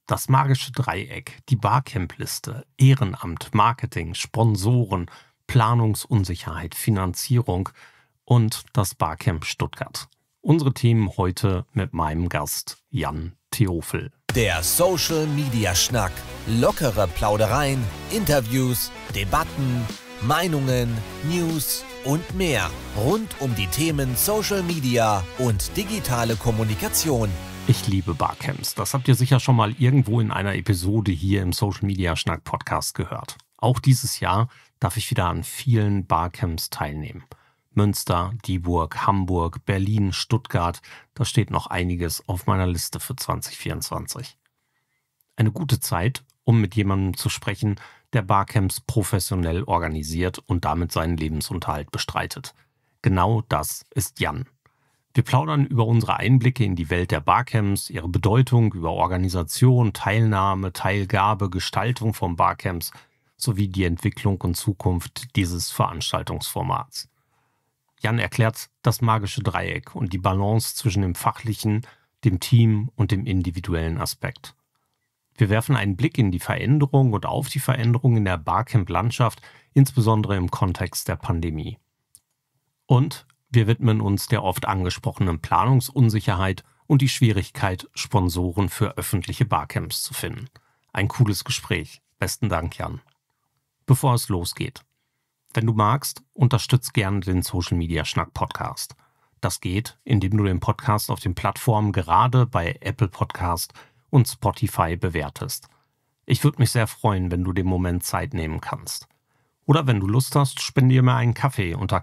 Das magische Dreieck, die Barcamp-Liste, Ehrenamt, Marketing, Sponsoren, Planungsunsicherheit, Finanzierung und das Barcamp Stuttgart. Unsere Themen heute mit meinem Gast Jan Theophel. Der Social Media Schnack. Lockere Plaudereien, Interviews, Debatten, Meinungen, News und mehr rund um die Themen Social Media und digitale Kommunikation. Ich liebe Barcamps. Das habt ihr sicher schon mal irgendwo in einer Episode hier im Social Media Schnack Podcast gehört. Auch dieses Jahr darf ich wieder an vielen Barcamps teilnehmen. Münster, Dieburg, Hamburg, Berlin, Stuttgart, da steht noch einiges auf meiner Liste für 2024. Eine gute Zeit, um mit jemandem zu sprechen, der Barcamps professionell organisiert und damit seinen Lebensunterhalt bestreitet. Genau das ist Jan. Wir plaudern über unsere Einblicke in die Welt der Barcamps, ihre Bedeutung, über Organisation, Teilnahme, Teilgabe, Gestaltung von Barcamps sowie die Entwicklung und Zukunft dieses Veranstaltungsformats. Jan erklärt das magische Dreieck und die Balance zwischen dem fachlichen, dem Team und dem individuellen Aspekt. Wir werfen einen Blick in die Veränderung und auf die Veränderung in der Barcamp-Landschaft, insbesondere im Kontext der Pandemie. Und wir widmen uns der oft angesprochenen Planungsunsicherheit und die Schwierigkeit, Sponsoren für öffentliche Barcamps zu finden. Ein cooles Gespräch. Besten Dank, Jan. Bevor es losgeht: Wenn du magst, unterstütz gerne den Social Media Schnack Podcast. Das geht, indem du den Podcast auf den Plattformen gerade bei Apple Podcast und Spotify bewertest. Ich würde mich sehr freuen, wenn du den Moment Zeit nehmen kannst. Oder wenn du Lust hast, spendiere mir einen Kaffee unter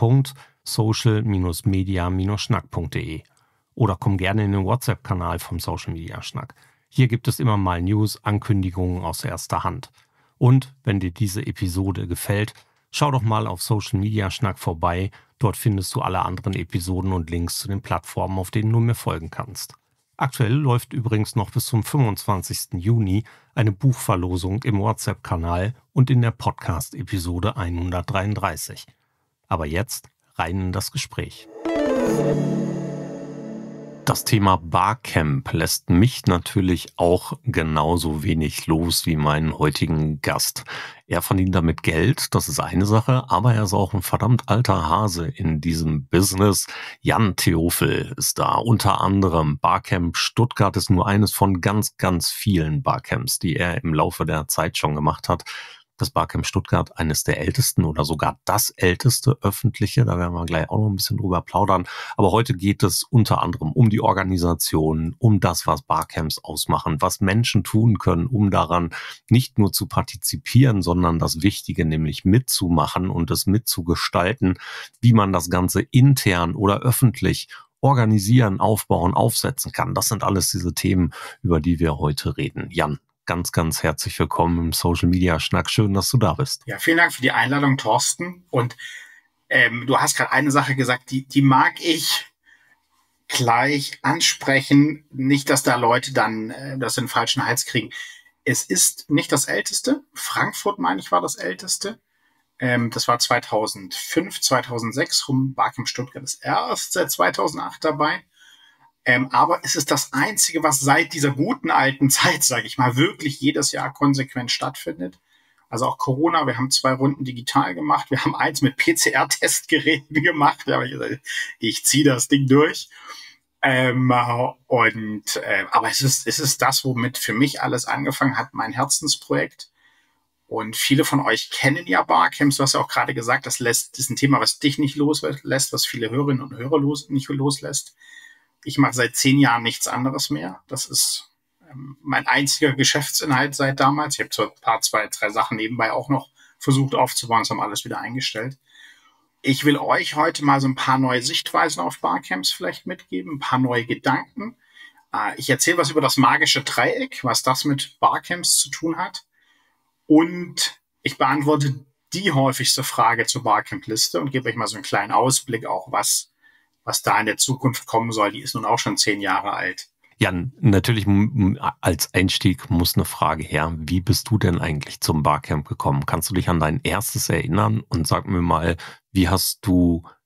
kaffee.social-media-schnack.de oder komm gerne in den WhatsApp-Kanal vom Social Media Schnack. Hier gibt es immer mal News, Ankündigungen aus erster Hand. Und wenn dir diese Episode gefällt, schau doch mal auf Social Media Schnack vorbei. Dort findest du alle anderen Episoden und Links zu den Plattformen, auf denen du mir folgen kannst. Aktuell läuft übrigens noch bis zum 25. Juni eine Buchverlosung im WhatsApp-Kanal und in der Podcast-Episode 133. Aber jetzt rein in das Gespräch. Das Thema Barcamp lässt mich natürlich auch genauso wenig los wie meinen heutigen Gast. Er verdient damit Geld, das ist eine Sache, aber er ist auch ein verdammt alter Hase in diesem Business. Jan Theophel ist da, unter anderem. Barcamp Stuttgart ist nur eines von ganz, ganz vielen Barcamps, die er im Laufe der Zeit schon gemacht hat. Das Barcamp Stuttgart, eines der ältesten oder sogar das älteste öffentliche, da werden wir gleich auch noch ein bisschen drüber plaudern. Aber heute geht es unter anderem um die Organisation, um das, was Barcamps ausmachen, was Menschen tun können, um daran nicht nur zu partizipieren, sondern das Wichtige, nämlich mitzumachen und es mitzugestalten, wie man das Ganze intern oder öffentlich organisieren, aufbauen, aufsetzen kann. Das sind alles diese Themen, über die wir heute reden. Jan, ganz, ganz herzlich willkommen im Social Media Schnack. Schön, dass du da bist. Ja, vielen Dank für die Einladung, Thorsten. Und du hast gerade eine Sache gesagt, die mag ich gleich ansprechen. Nicht, dass da Leute dann das in den falschen Hals kriegen. Es ist nicht das Älteste. Frankfurt, meine ich, war das Älteste. Das war 2005, 2006 rum. Barcamp Stuttgart ist erst seit 2008 dabei. Aber es ist das Einzige, was seit dieser guten alten Zeit, sage ich mal, wirklich jedes Jahr konsequent stattfindet. Also auch Corona, wir haben 2 Runden digital gemacht, wir haben 1 mit PCR-Testgeräten gemacht, aber ich ziehe das Ding durch. Aber es ist das, womit für mich alles angefangen hat, mein Herzensprojekt. Und viele von euch kennen ja Barcamps, du hast ja auch gerade gesagt, das ist ein Thema, was dich nicht loslässt, was viele Hörerinnen und Hörer nicht loslässt. Ich mache seit 10 Jahren nichts anderes mehr. Das ist mein einziger Geschäftsinhalt seit damals. Ich habe so ein paar, 2, 3 Sachen nebenbei auch noch versucht aufzubauen. Das haben alles wieder eingestellt. Ich will euch heute mal so ein paar neue Sichtweisen auf Barcamps vielleicht mitgeben, ein paar neue Gedanken. Ich erzähle was über das magische Dreieck, was das mit Barcamps zu tun hat. Und ich beantworte die häufigste Frage zur Barcamp-Liste und gebe euch mal so einen kleinen Ausblick auch, was da in der Zukunft kommen soll. Die ist nun auch schon 10 Jahre alt. Ja, natürlich als Einstieg muss eine Frage her. Wie bist du denn eigentlich zum Barcamp gekommen? Kannst du dich an dein erstes erinnern und sag mir mal, wie hast du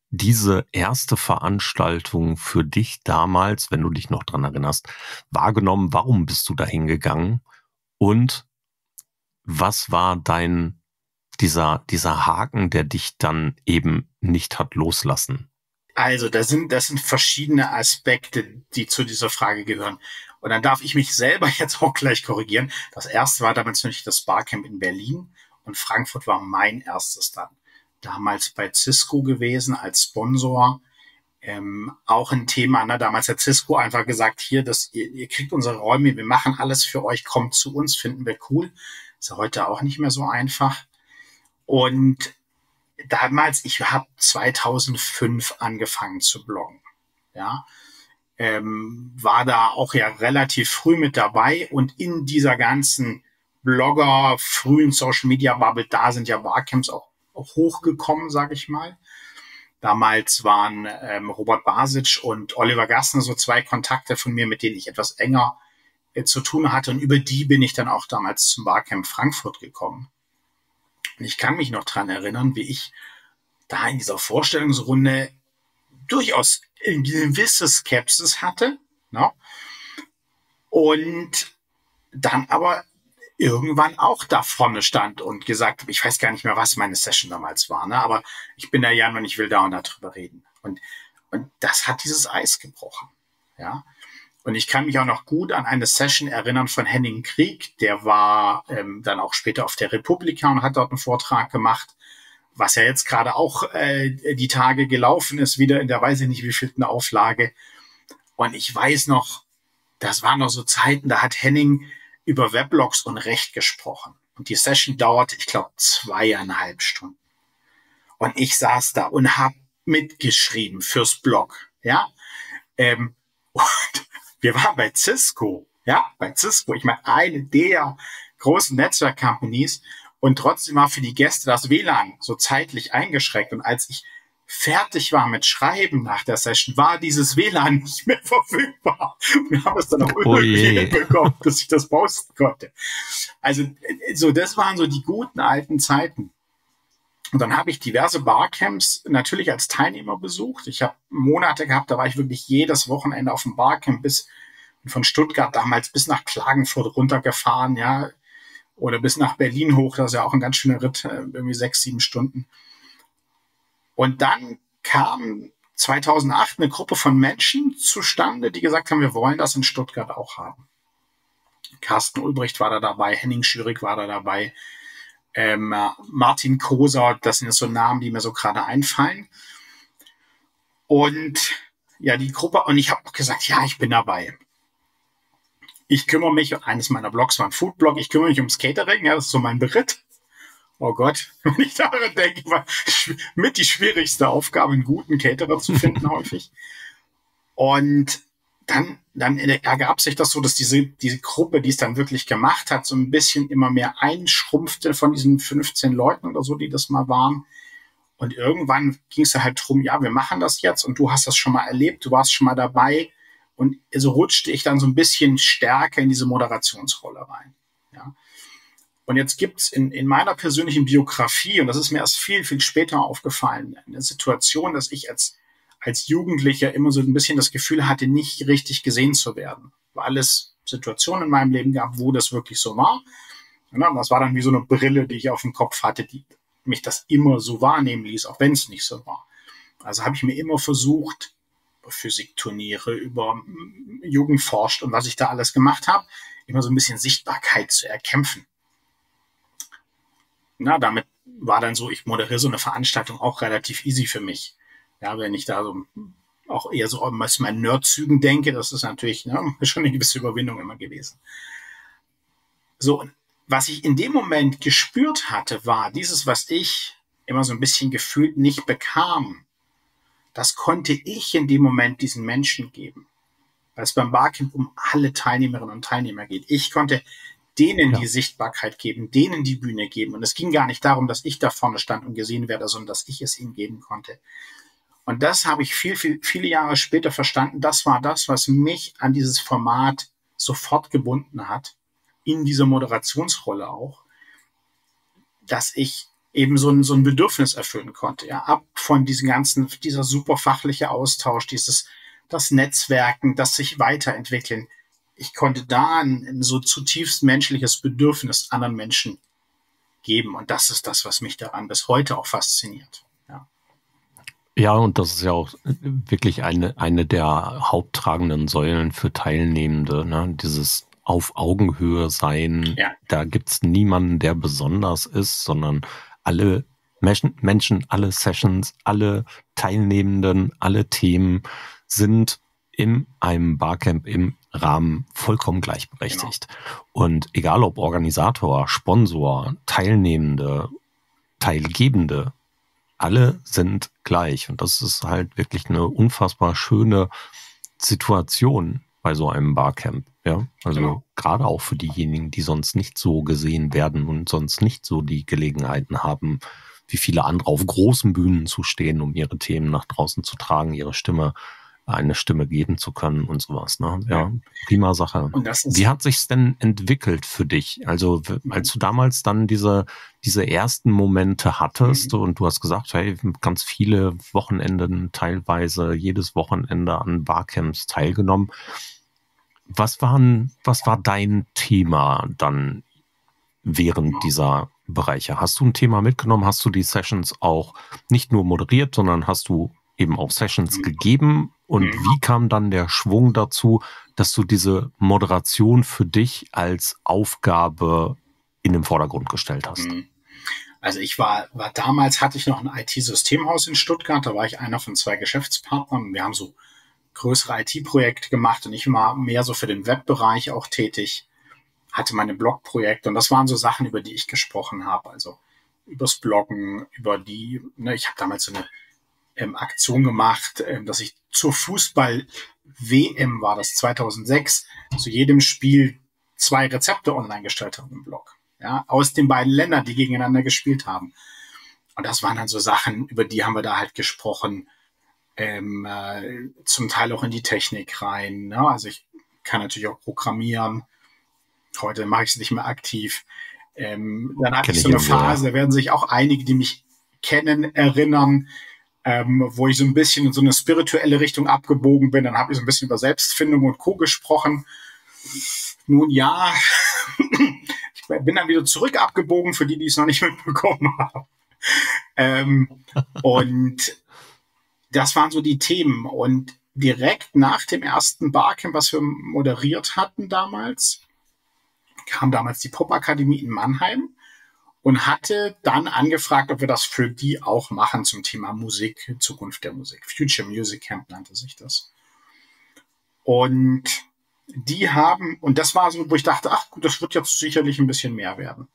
diese erste Veranstaltung für dich damals, wenn du dich noch dran erinnerst, wahrgenommen? Warum bist du da hingegangen? Und was war dieser Haken, der dich dann eben nicht hat loslassen? Also, das sind verschiedene Aspekte, die zu dieser Frage gehören. Und dann darf ich mich selber jetzt auch gleich korrigieren. Das erste war damals natürlich das Barcamp in Berlin und Frankfurt war mein erstes dann. Damals bei Cisco gewesen als Sponsor. Auch ein Thema, ne? Damals hat Cisco einfach gesagt, hier, ihr kriegt unsere Räume, wir machen alles für euch, kommt zu uns, finden wir cool. Ist ja heute auch nicht mehr so einfach. Und damals, ich habe 2005 angefangen zu bloggen, ja, war da auch ja relativ früh mit dabei und in dieser ganzen Blogger, frühen Social Media Bubble, da sind ja Barcamps auch hochgekommen, sage ich mal. Damals waren Robert Basic und Oliver Gassner so zwei Kontakte von mir, mit denen ich etwas enger zu tun hatte und über die bin ich dann auch damals zum Barcamp Frankfurt gekommen. Und ich kann mich noch dran erinnern, wie ich da in dieser Vorstellungsrunde durchaus eine gewisse Skepsis hatte, ne? Und dann aber irgendwann auch da vorne stand und gesagt, ich weiß gar nicht mehr, was meine Session damals war, ne? Aber ich bin der Jan und ich will da und darüber reden. Und das hat dieses Eis gebrochen, ja. Und ich kann mich auch noch gut an eine Session erinnern von Henning Krieg, der war dann auch später auf der Republika und hat dort einen Vortrag gemacht, was ja jetzt gerade auch die Tage gelaufen ist, wieder in der weiß ich nicht wievielten Auflage. Und ich weiß noch, das waren noch so Zeiten, da hat Henning über Weblogs und Recht gesprochen. Und die Session dauerte, ich glaube, 2,5 Stunden. Und ich saß da und habe mitgeschrieben fürs Blog, ja. Und wir waren bei Cisco, ja, bei Cisco. Ich meine, eine der großen Netzwerk-Companies und trotzdem war für die Gäste das WLAN so zeitlich eingeschränkt. Und als ich fertig war mit Schreiben nach der Session, war dieses WLAN nicht mehr verfügbar. Wir haben es dann auch irgendwie bekommen, dass ich das posten konnte. Also, so, das waren so die guten alten Zeiten. Und dann habe ich diverse Barcamps natürlich als Teilnehmer besucht. Ich habe Monate gehabt, da war ich wirklich jedes Wochenende auf dem Barcamp bis von Stuttgart damals bis nach Klagenfurt runtergefahren, ja, oder bis nach Berlin hoch. Das ist ja auch ein ganz schöner Ritt, irgendwie 6, 7 Stunden. Und dann kam 2008 eine Gruppe von Menschen zustande, die gesagt haben, wir wollen das in Stuttgart auch haben. Carsten Ulbricht war da dabei, Henning Schürig war da dabei, Martin Koser, das sind so Namen, die mir so gerade einfallen. Und ja, die Gruppe, und ich habe auch gesagt, ja, ich bin dabei. Ich kümmere mich, eines meiner Blogs war ein Foodblog, ich kümmere mich ums Catering, ja, das ist so mein Beritt. Oh Gott, wenn ich daran denke, war mit die schwierigste Aufgabe, einen guten Caterer zu finden häufig. Und dann ergab sich das so, dass diese Gruppe, die es dann wirklich gemacht hat, so ein bisschen immer mehr einschrumpfte von diesen 15 Leuten oder so, die das mal waren. Und irgendwann ging es halt drum, ja, wir machen das jetzt und du hast das schon mal erlebt, du warst schon mal dabei. Und so rutschte ich dann so ein bisschen stärker in diese Moderationsrolle rein. Ja. Und jetzt gibt's in meiner persönlichen Biografie, und das ist mir erst viel, viel später aufgefallen, eine Situation, dass ich als Jugendlicher immer so ein bisschen das Gefühl hatte, nicht richtig gesehen zu werden. Weil es Situationen in meinem Leben gab, wo das wirklich so war. Und das war dann wie so eine Brille, die ich auf dem Kopf hatte, die mich das immer so wahrnehmen ließ, auch wenn es nicht so war. Also habe ich mir immer versucht, Physikturniere, über Jugend forscht und was ich da alles gemacht habe, immer so ein bisschen Sichtbarkeit zu erkämpfen. Na, damit war dann so, ich moderiere so eine Veranstaltung auch relativ easy für mich. Ja, wenn ich da so auch eher so aus meinen Nerdzügen denke, das ist natürlich schon eine gewisse Überwindung immer gewesen. So, was ich in dem Moment gespürt hatte, war dieses, was ich immer so ein bisschen gefühlt nicht bekam. Das konnte ich in dem Moment diesen Menschen geben. Weil es beim Barcamp um alle Teilnehmerinnen und Teilnehmer geht. Ich konnte denen die Sichtbarkeit geben, denen die Bühne geben. Und es ging gar nicht darum, dass ich da vorne stand und gesehen werde, sondern dass ich es ihnen geben konnte. Und das habe ich viele Jahre später verstanden. Das war das, was mich an dieses Format sofort gebunden hat, in dieser Moderationsrolle auch, dass ich eben so ein Bedürfnis erfüllen konnte. Ja, ab von dieser super fachliche Austausch, das Netzwerken, das sich weiterentwickeln. Ich konnte da ein so zutiefst menschliches Bedürfnis anderen Menschen geben. Und das ist das, was mich daran bis heute auch fasziniert. Ja. Ja, und das ist ja auch wirklich eine der haupttragenden Säulen für Teilnehmende, ne? Dieses auf Augenhöhe sein. Ja. Da gibt's niemanden, der besonders ist, sondern alle Menschen, alle Sessions, alle Teilnehmenden, alle Themen sind in einem Barcamp im Rahmen vollkommen gleichberechtigt. Genau. Und egal ob Organisator, Sponsor, Teilnehmende, Teilgebende, alle sind gleich. Und das ist halt wirklich eine unfassbar schöne Situation bei so einem Barcamp. Ja, also gerade auch für diejenigen, die sonst nicht so gesehen werden und sonst nicht so die Gelegenheiten haben, wie viele andere auf großen Bühnen zu stehen, um ihre Themen nach draußen zu tragen, eine Stimme geben zu können und sowas. Ne? Ja, prima Sache. Wie hat sich's denn entwickelt für dich? Also als du damals dann diese ersten Momente hattest und du hast gesagt, hey, ganz viele Wochenenden, teilweise jedes Wochenende an Barcamps teilgenommen. Was war dein Thema dann während dieser Bereiche? Hast du ein Thema mitgenommen? Hast du die Sessions auch nicht nur moderiert, sondern hast du eben auch Sessions gegeben? Und wie kam dann der Schwung dazu, dass du diese Moderation für dich als Aufgabe in den Vordergrund gestellt hast? Also damals hatte ich noch ein IT-Systemhaus in Stuttgart, da war ich einer von 2 Geschäftspartnern. Wir haben so größere IT-Projekte gemacht und ich war mehr so für den Webbereich auch tätig, hatte meine Blogprojekte und das waren so Sachen, über die ich gesprochen habe. Also übers Bloggen, ich habe damals so eine Aktion gemacht, dass ich zur Fußball-WM war das 2006, zu jedem Spiel 2 Rezepte online gestellt habe im Blog. Ja, aus den beiden Ländern, die gegeneinander gespielt haben. Und das waren dann so Sachen, über die haben wir da halt gesprochen, zum Teil auch in die Technik rein. Ne? Also ich kann natürlich auch programmieren. Heute mache ich es nicht mehr aktiv. Dann hatte ich so eine Phase, da werden sich auch einige, die mich kennen, erinnern, wo ich so ein bisschen in so eine spirituelle Richtung abgebogen bin. Dann habe ich so ein bisschen über Selbstfindung und Co. gesprochen. Nun ja, ich bin dann wieder zurück abgebogen, für die es noch nicht mitbekommen haben. Und das waren so die Themen. Und direkt nach dem ersten Barcamp, was wir moderiert hatten damals, kam damals die Popakademie in Mannheim und hatte dann angefragt, ob wir das für die auch machen zum Thema Musik, Zukunft der Musik. Future Music Camp nannte sich das. Und das war so, wo ich dachte, ach gut, das wird jetzt sicherlich ein bisschen mehr werden.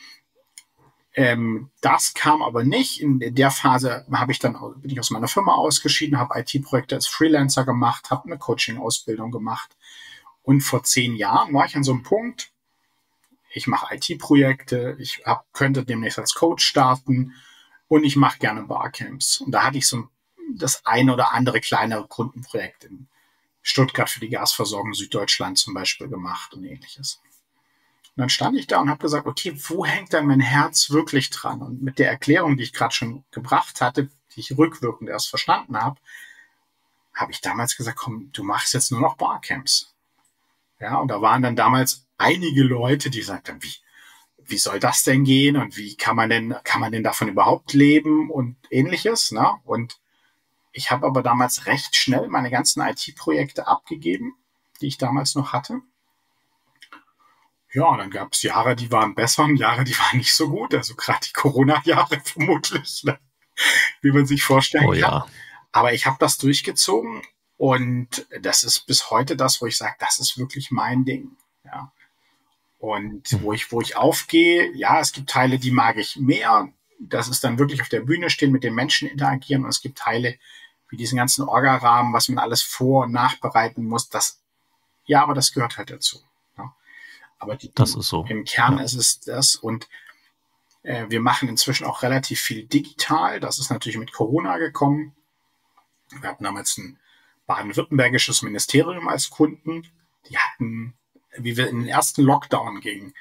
Das kam aber nicht. In der Phase bin ich aus meiner Firma ausgeschieden, habe IT-Projekte als Freelancer gemacht, habe eine Coaching-Ausbildung gemacht. Und vor 10 Jahren war ich an so einem Punkt, ich mache IT-Projekte, könnte demnächst als Coach starten und ich mache gerne Barcamps. Und da hatte ich so das eine oder andere kleinere Kundenprojekt in Stuttgart für die Gasversorgung Süddeutschland zum Beispiel gemacht und ähnliches. Und dann stand ich da und habe gesagt, okay, wo hängt denn mein Herz wirklich dran? Und mit der Erklärung, die ich gerade schon gebracht hatte, die ich rückwirkend erst verstanden habe ich damals gesagt, komm, du machst jetzt nur noch Barcamps. Ja, und da waren dann damals einige Leute, die sagten, wie soll das denn gehen und wie kann man denn davon überhaupt leben und ähnliches, ne? Und ich habe aber damals recht schnell meine ganzen IT-Projekte abgegeben, die ich damals noch hatte. Ja, und dann gab es Jahre, die waren besser und Jahre, die waren nicht so gut. Also gerade die Corona-Jahre vermutlich, ne? Wie man sich vorstellen kann. Ja. Aber ich habe das durchgezogen und das ist bis heute das, wo ich sage, das ist wirklich mein Ding. Ja. Und wo ich aufgehe, ja, es gibt Teile, die mag ich mehr. Das ist dann wirklich auf der Bühne stehen, mit den Menschen interagieren. Und es gibt Teile wie diesen ganzen Orga-Rahmen, was man alles vor- und nachbereiten muss. Aber das gehört halt dazu. Ja. Aber das ist so. Im Kern ist es das. Und wir machen inzwischen auch relativ viel digital. Das ist natürlich mit Corona gekommen. Wir hatten damals ein baden-württembergisches Ministerium als Kunden. Die hatten, wie wir in den ersten Lockdown gingen,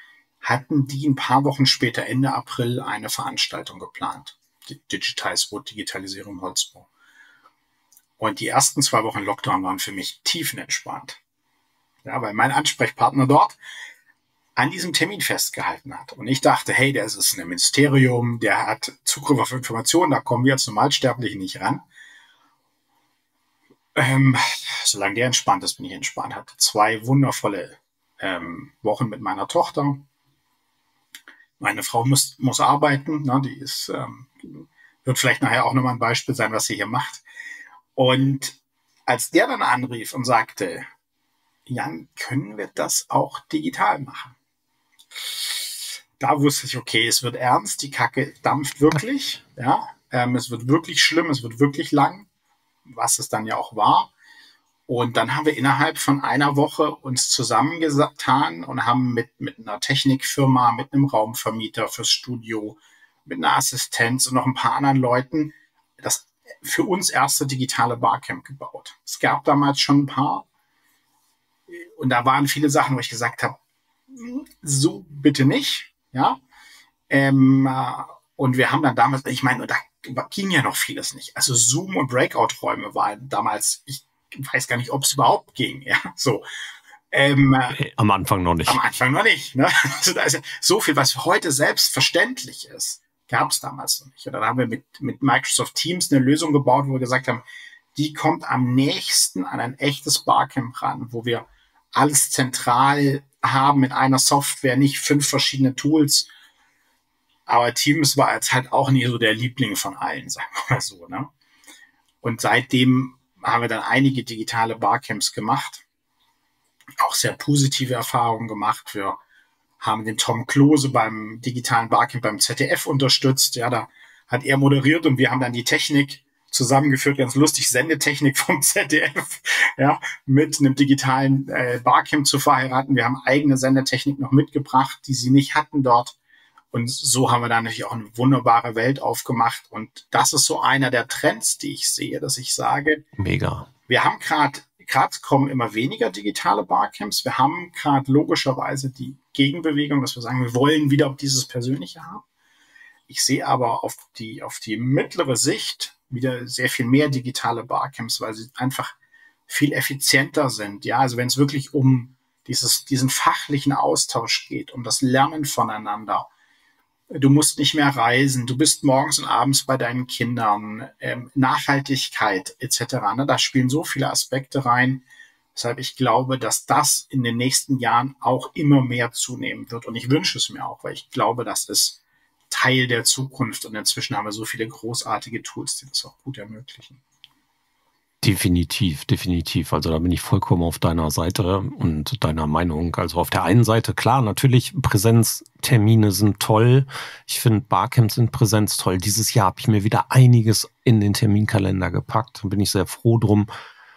hatten die ein paar Wochen später, Ende April, eine Veranstaltung geplant. Digitize Wood, Digitalisierung Holzbau. Und die ersten 2 Wochen Lockdown waren für mich tiefenentspannt. Ja, weil mein Ansprechpartner dort an diesem Termin festgehalten hat. Und ich dachte, hey, das ist ein Ministerium, der hat Zugriff auf Informationen, da kommen wir als Normalsterbliche nicht ran. Solange der entspannt ist, bin ich entspannt. Hatte 2 wundervolle Wochen mit meiner Tochter. Meine Frau muss arbeiten, ne, die ist, wird vielleicht nachher auch nochmal ein Beispiel sein, was sie hier macht. Und als der dann anrief und sagte, Jan, können wir das auch digital machen? Da wusste ich, okay, es wird ernst, die Kacke dampft wirklich, ja, es wird wirklich schlimm, es wird wirklich lang, was es dann ja auch war. Und dann haben wir innerhalb von einer Woche uns zusammengetan und haben mit einer Technikfirma, mit einem Raumvermieter fürs Studio, mit einer Assistenz und noch ein paar anderen Leuten das für uns erste digitale Barcamp gebaut. Es gab damals schon ein paar und da waren viele Sachen, wo ich gesagt habe, so bitte nicht, ja. Und wir haben dann damals, ich meine, da ging ja noch vieles nicht. Also Zoom und Breakout-Räume waren damals, ich weiß gar nicht, ob es überhaupt ging, ja, so. Am Anfang noch nicht. Am Anfang noch nicht, ne? Also da ist ja so viel, was heute selbstverständlich ist, gab es damals noch nicht. Und dann haben wir mit Microsoft Teams eine Lösung gebaut, wo wir gesagt haben, die kommt am nächsten an ein echtes Barcamp ran, wo wir alles zentral haben in einer Software, nicht 5 verschiedene Tools. Aber Teams war jetzt halt auch nie so der Liebling von allen, sagen wir mal so, ne? Und seitdem haben wir dann einige digitale Barcamps gemacht, auch sehr positive Erfahrungen gemacht. Wir haben den Tom Klose beim digitalen Barcamp beim ZDF unterstützt. Ja, da hat er moderiert und wir haben dann die Technik zusammengeführt, ganz lustig, Sendetechnik vom ZDF, ja, mit einem digitalen Barcamp zu verheiraten. Wir haben eigene Sendetechnik noch mitgebracht, die sie nicht hatten dort. Und so haben wir dann natürlich auch eine wunderbare Welt aufgemacht. Und das ist so einer der Trends, die ich sehe, dass ich sage, mega. Wir haben gerade kommen immer weniger digitale Barcamps. Wir haben gerade logischerweise die Gegenbewegung, dass wir sagen, wir wollen wieder dieses Persönliche haben. Ich sehe aber auf die mittlere Sicht wieder sehr viel mehr digitale Barcamps, weil sie einfach viel effizienter sind. Ja, also wenn es wirklich um diesen fachlichen Austausch geht, um das Lernen voneinander. Du musst nicht mehr reisen, du bist morgens und abends bei deinen Kindern, Nachhaltigkeit etc. Ne? Da spielen so viele Aspekte rein, weshalb ich glaube, dass das in den nächsten Jahren auch immer mehr zunehmen wird. Und ich wünsche es mir auch, weil ich glaube, das ist Teil der Zukunft. Und inzwischen haben wir so viele großartige Tools, die das auch gut ermöglichen. Definitiv, definitiv. Also da bin ich vollkommen auf deiner Seite und deiner Meinung. Also auf der einen Seite, klar, natürlich Präsenztermine sind toll. Ich finde, Barcamps sind Präsenz toll. Dieses Jahr habe ich mir wieder einiges in den Terminkalender gepackt. Da bin ich sehr froh drum.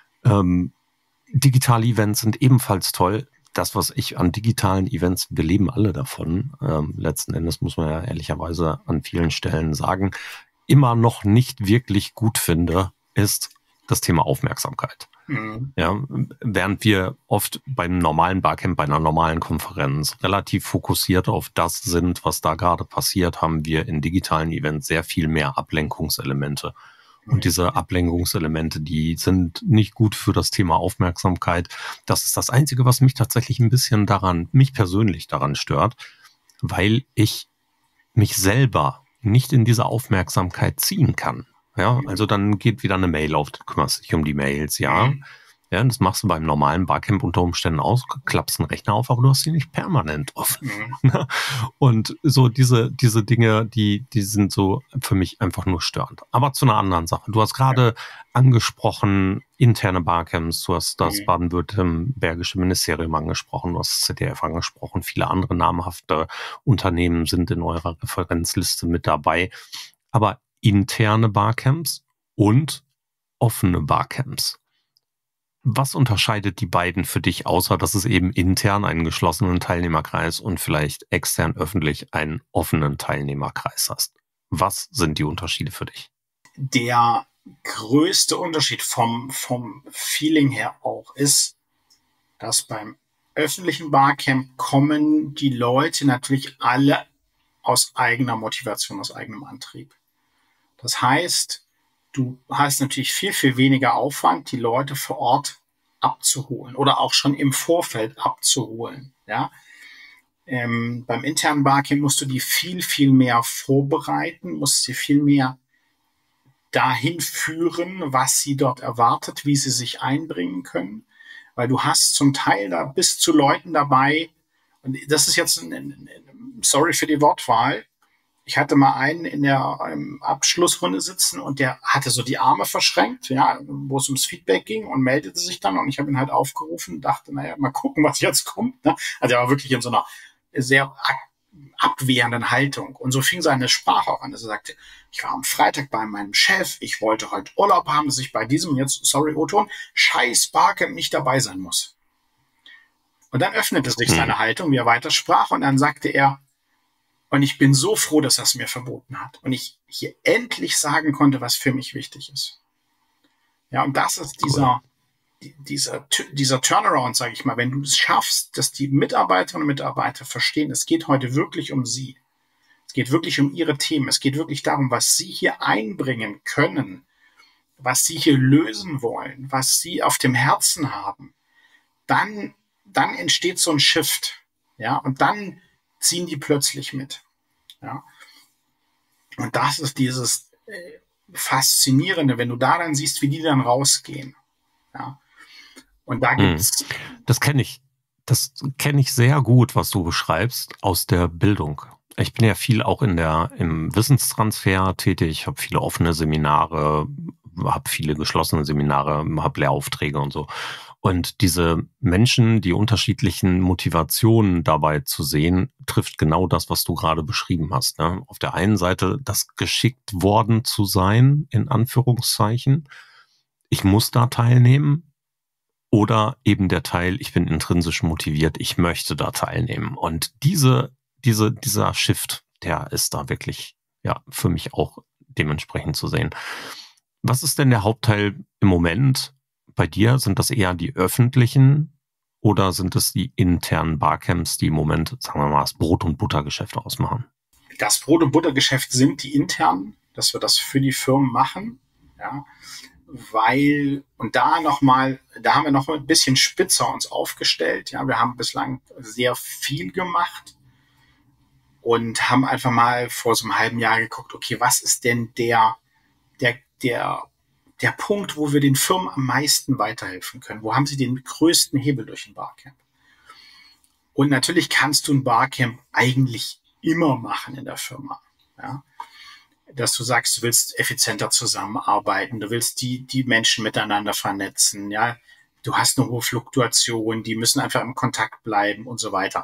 Digitale Events sind ebenfalls toll. Das, was ich an digitalen Events, wir leben alle davon. Letzten Endes muss man ja ehrlicherweise an vielen Stellen sagen, immer noch nicht wirklich gut finde, ist das Thema Aufmerksamkeit. Mhm. Ja, während wir oft beim normalen Barcamp, bei einer normalen Konferenz relativ fokussiert auf das sind, was da gerade passiert, haben wir in digitalen Events sehr viel mehr Ablenkungselemente. Und diese Ablenkungselemente, die sind nicht gut für das Thema Aufmerksamkeit. Das ist das Einzige, was mich tatsächlich ein bisschen mich persönlich daran stört, weil ich mich selber nicht in diese Aufmerksamkeit ziehen kann. Ja, also dann geht wieder eine Mail auf, du kümmerst dich um die Mails, ja. Ja, das machst du beim normalen Barcamp unter Umständen aus, klappst einen Rechner auf, aber du hast sie nicht permanent offen. Und so diese Dinge, die sind so für mich einfach nur störend. Aber zu einer anderen Sache. Du hast gerade angesprochen, interne Barcamps, du hast das baden-württembergische Ministerium angesprochen, du hast das ZDF angesprochen, viele andere namhafte Unternehmen sind in eurer Referenzliste mit dabei. Aber interne Barcamps und offene Barcamps. Was unterscheidet die beiden für dich, außer dass es eben intern einen geschlossenen Teilnehmerkreis und vielleicht extern öffentlich einen offenen Teilnehmerkreis hast? Was sind die Unterschiede für dich? Der größte Unterschied vom Feeling her auch ist, dass beim öffentlichen Barcamp kommen die Leute natürlich alle aus eigener Motivation, aus eigenem Antrieb. Das heißt, du hast natürlich viel, viel weniger Aufwand, die Leute vor Ort abzuholen oder auch schon im Vorfeld abzuholen. Ja? Beim internen Barcamp musst du die viel, viel mehr vorbereiten, musst sie viel mehr dahin führen, was sie dort erwartet, wie sie sich einbringen können. Weil du hast zum Teil da bis zu Leuten dabei, und das ist jetzt, sorry für die Wortwahl, ich hatte mal einen in der Abschlussrunde sitzen und der hatte so die Arme verschränkt, ja, wo es ums Feedback ging und meldete sich dann und ich habe ihn halt aufgerufen und dachte, naja, mal gucken, was jetzt kommt. Ne? Also er war wirklich in so einer sehr abwehrenden Haltung. Und so fing seine Sprache auch an, dass er sagte, ich war am Freitag bei meinem Chef, ich wollte heute Urlaub haben, dass ich bei diesem, jetzt, sorry, O-Ton, scheiß Barcamp nicht dabei sein muss. Und dann öffnete sich seine Haltung, wie er weitersprach, und dann sagte er, und ich bin so froh, dass er es mir verboten hat. Und ich hier endlich sagen konnte, was für mich wichtig ist. Ja, und das ist dieser Turnaround, sage ich mal, wenn du es schaffst, dass die Mitarbeiterinnen und Mitarbeiter verstehen, es geht heute wirklich um sie. Es geht wirklich um ihre Themen. Es geht wirklich darum, was sie hier einbringen können, was sie hier lösen wollen, was sie auf dem Herzen haben. Dann entsteht so ein Shift. Ja, und dann ziehen die plötzlich mit. Ja. Und das ist dieses Faszinierende, wenn du da dann siehst, wie die dann rausgehen. Ja. Und da gibt's. Das kenne ich. Das kenne ich sehr gut, was du beschreibst, aus der Bildung. Ich bin ja viel auch im Wissenstransfer tätig, habe viele offene Seminare, habe viele geschlossene Seminare, habe Lehraufträge und so. Und diese Menschen, die unterschiedlichen Motivationen dabei zu sehen, trifft genau das, was du gerade beschrieben hast. Ne? Auf der einen Seite das geschickt worden zu sein, in Anführungszeichen. Ich muss da teilnehmen. Oder eben der Teil, ich bin intrinsisch motiviert, ich möchte da teilnehmen. Und dieser Shift, der ist da wirklich, ja, für mich auch dementsprechend zu sehen. Was ist denn der Hauptteil im Moment bei dir? Sind das eher die öffentlichen oder sind es die internen Barcamps, die im Moment, sagen wir mal, das Brot- und Buttergeschäft ausmachen? Das Brot- und Buttergeschäft sind die internen, dass wir das für die Firmen machen, ja. Weil, und da haben wir noch ein bisschen spitzer uns aufgestellt. Ja, wir haben bislang sehr viel gemacht und haben einfach mal vor so einem halben Jahr geguckt, okay, was ist denn der Punkt, wo wir den Firmen am meisten weiterhelfen können? Wo haben sie den größten Hebel durch ein Barcamp? Und natürlich kannst du ein Barcamp eigentlich immer machen in der Firma. Ja. Dass du sagst, du willst effizienter zusammenarbeiten, du willst die Menschen miteinander vernetzen, ja, du hast eine hohe Fluktuation, die müssen einfach im Kontakt bleiben und so weiter.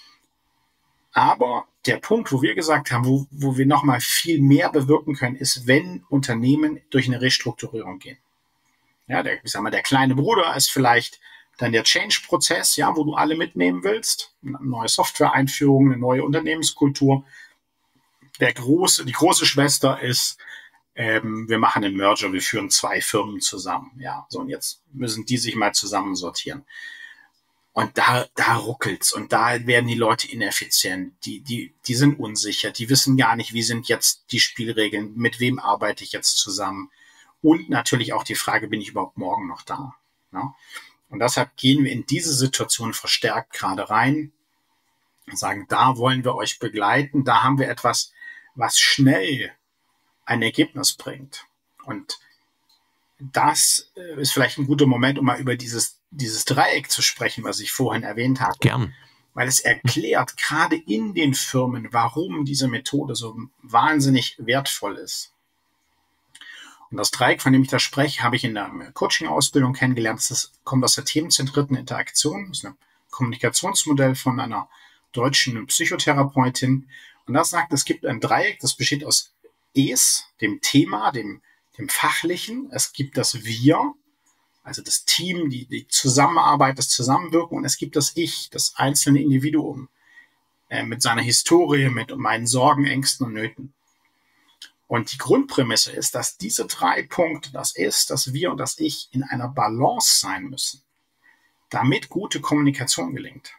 Aber der Punkt, wo wir gesagt haben, wo wir nochmal viel mehr bewirken können, ist, wenn Unternehmen durch eine Restrukturierung gehen. Ja, der kleine Bruder ist vielleicht dann der Change-Prozess, ja, wo du alle mitnehmen willst, eine neue Software-Einführung, eine neue Unternehmenskultur. Die große Schwester ist, wir machen einen Merger, wir führen 2 Firmen zusammen. Ja, so, und jetzt müssen die sich mal zusammensortieren. Und da ruckelt's und da werden die Leute ineffizient. Die sind unsicher, die wissen gar nicht, wie sind jetzt die Spielregeln, mit wem arbeite ich jetzt zusammen. Und natürlich auch die Frage, bin ich überhaupt morgen noch da? Ja? Und deshalb gehen wir in diese Situation verstärkt gerade rein und sagen, da wollen wir euch begleiten, da haben wir etwas, was schnell ein Ergebnis bringt. Und das ist vielleicht ein guter Moment, um mal über dieses Dreieck zu sprechen, was ich vorhin erwähnt habe. Gern. Weil es erklärt gerade in den Firmen, warum diese Methode so wahnsinnig wertvoll ist. Und das Dreieck, von dem ich da spreche, habe ich in der Coaching-Ausbildung kennengelernt. Das kommt aus der themenzentrierten Interaktion. Das ist ein Kommunikationsmodell von einer deutschen Psychotherapeutin. Und das sagt, es gibt ein Dreieck, das besteht aus Es, dem Thema, dem Fachlichen. Es gibt das Wir, also das Team, die Zusammenarbeit, das Zusammenwirken. Und es gibt das Ich, das einzelne Individuum mit seiner Historie, mit meinen Sorgen, Ängsten und Nöten. Und die Grundprämisse ist, dass diese 3 Punkte, das Es, das Wir und das Ich, in einer Balance sein müssen. damit gute Kommunikation gelingt.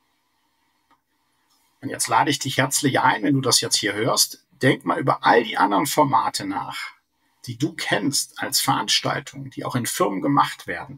Und jetzt lade ich dich herzlich ein, wenn du das jetzt hier hörst, denk mal über all die anderen Formate nach, die du kennst als Veranstaltungen, die auch in Firmen gemacht werden.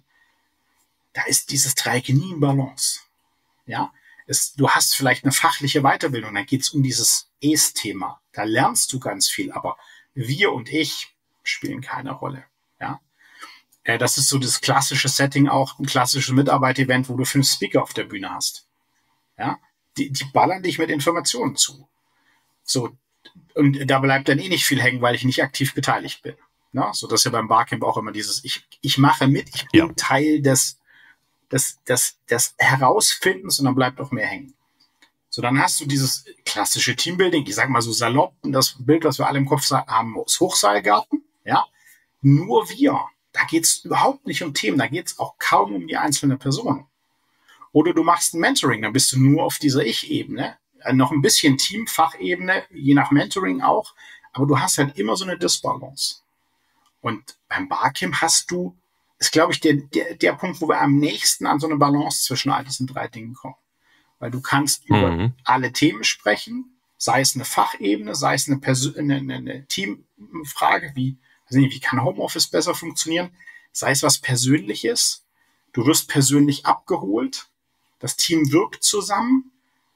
Da ist dieses Dreieck nie in Balance. Ja? Du hast vielleicht eine fachliche Weiterbildung, da geht es um dieses Es-Thema. Da lernst du ganz viel, aber wir und ich spielen keine Rolle. Ja? Das ist so das klassische Setting, auch ein klassisches Mitarbeiter-Event, wo du 5 Speaker auf der Bühne hast. Ja? Die ballern dich mit Informationen zu. So, und da bleibt dann nicht viel hängen, weil ich nicht aktiv beteiligt bin. Ne? So, das ist ja beim Barcamp auch immer dieses, ich mache mit, ich bin Teil des Herausfindens und dann bleibt auch mehr hängen. So, dann hast du dieses klassische Teambuilding, ich sag mal so salopp, das Bild, was wir alle im Kopf haben, ist Hochseilgarten, ja. Nur wir, da geht's überhaupt nicht um Themen, da geht's auch kaum um die einzelne Person. Oder du machst ein Mentoring, dann bist du nur auf dieser Ich-Ebene, noch ein bisschen Team-Fachebene, je nach Mentoring auch, aber du hast halt immer so eine Disbalance. Und beim Barcamp ist, glaube ich, der Punkt, wo wir am nächsten an so eine Balance zwischen all diesen 3 Dingen kommen. Weil du kannst über alle Themen sprechen, sei es eine Fachebene, sei es eine Teamfrage, wie kann Homeoffice besser funktionieren, sei es was Persönliches, du wirst persönlich abgeholt, das Team wirkt zusammen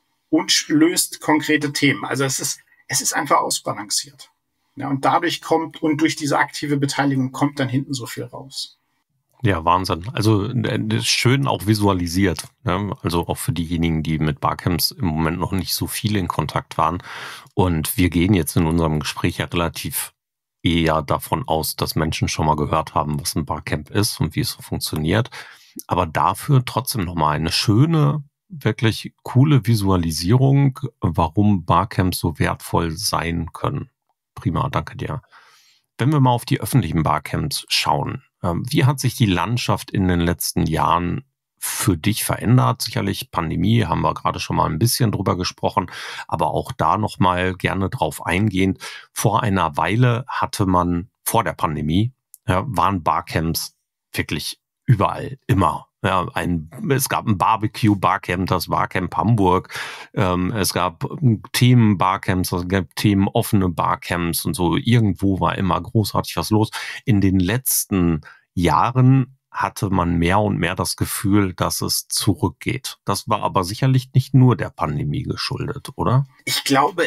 und löst konkrete Themen. Also es ist einfach ausbalanciert. Ja, und dadurch durch diese aktive Beteiligung kommt dann hinten so viel raus. Ja, Wahnsinn. Also das ist schön auch visualisiert. Ne? Also auch für diejenigen, die mit Barcamps im Moment noch nicht so viel in Kontakt waren. Und wir gehen jetzt in unserem Gespräch ja relativ eher davon aus, dass Menschen schon mal gehört haben, was ein Barcamp ist und wie es so funktioniert. Aber dafür trotzdem nochmal eine schöne, wirklich coole Visualisierung, warum Barcamps so wertvoll sein können. Prima, danke dir. Wenn wir mal auf die öffentlichen Barcamps schauen, wie hat sich die Landschaft in den letzten Jahren für dich verändert? Sicherlich Pandemie, haben wir gerade schon mal ein bisschen drüber gesprochen, aber auch da noch mal gerne drauf eingehend. Vor einer Weile vor der Pandemie, waren Barcamps wirklich überall, immer. Ja, es gab ein Barbecue-Barcamp, das Barcamp Hamburg. Es gab Themen-Barcamps, es gab themenoffene Barcamps und so. Irgendwo war immer großartig was los. In den letzten Jahren hatte man mehr und mehr das Gefühl, dass es zurückgeht. Das war aber sicherlich nicht nur der Pandemie geschuldet, oder? Ich glaube,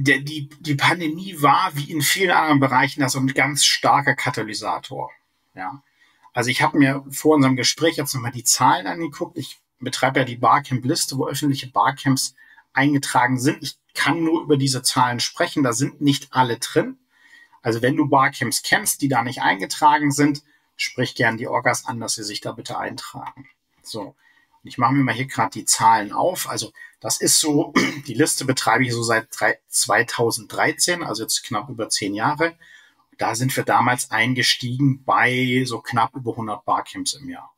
die Pandemie war, wie in vielen anderen Bereichen, so ein ganz starker Katalysator. Ja. Also ich habe mir vor unserem Gespräch jetzt nochmal die Zahlen angeguckt. Ich betreibe ja die Barcamp-Liste, wo öffentliche Barcamps eingetragen sind. Ich kann nur über diese Zahlen sprechen. Da sind nicht alle drin. Also wenn du Barcamps kennst, die da nicht eingetragen sind, sprich gern die Orgas an, dass sie sich da bitte eintragen. So, und ich mache mir mal hier gerade die Zahlen auf. Also das ist so, die Liste betreibe ich so seit 2013, also jetzt knapp über 10 Jahre. Da sind wir damals eingestiegen bei so knapp über 100 Barcamps im Jahr.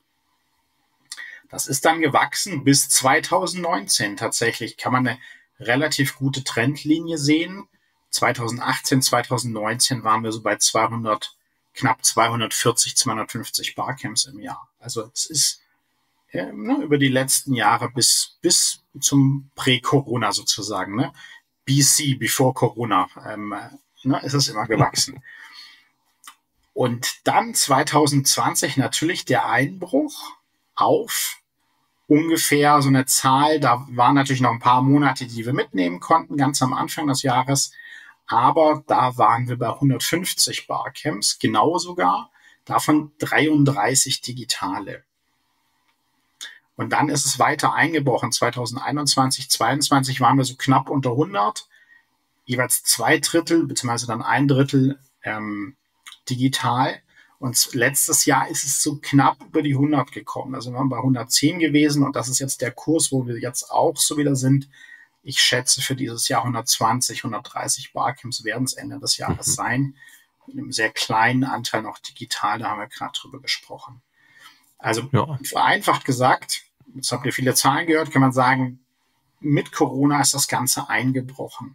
Das ist dann gewachsen bis 2019. Tatsächlich kann man eine relativ gute Trendlinie sehen. 2018, 2019 waren wir so bei knapp 240, 250 Barcamps im Jahr. Also es ist über die letzten Jahre bis zum Prä-Corona sozusagen, BC, before Corona, ist es immer gewachsen. Und dann 2020 natürlich der Einbruch auf ungefähr so eine Zahl. Da waren natürlich noch ein paar Monate, die wir mitnehmen konnten, ganz am Anfang des Jahres. Aber da waren wir bei 150 Barcamps, genau sogar, davon 33 digitale. Und dann ist es weiter eingebrochen. 2021, 2022 waren wir so knapp unter 100, jeweils 2/3, beziehungsweise dann 1/3 digital. Und letztes Jahr ist es so knapp über die 100 gekommen. Also wir waren bei 110 gewesen und das ist jetzt der Kurs, wo wir jetzt auch so wieder sind. Ich schätze, für dieses Jahr 120, 130 Barcamps werden es Ende des Jahres sein. Mit einem sehr kleinen Anteil noch digital, da haben wir gerade drüber gesprochen. Also vereinfacht gesagt, jetzt habt ihr viele Zahlen gehört, kann man sagen, mit Corona ist das Ganze eingebrochen.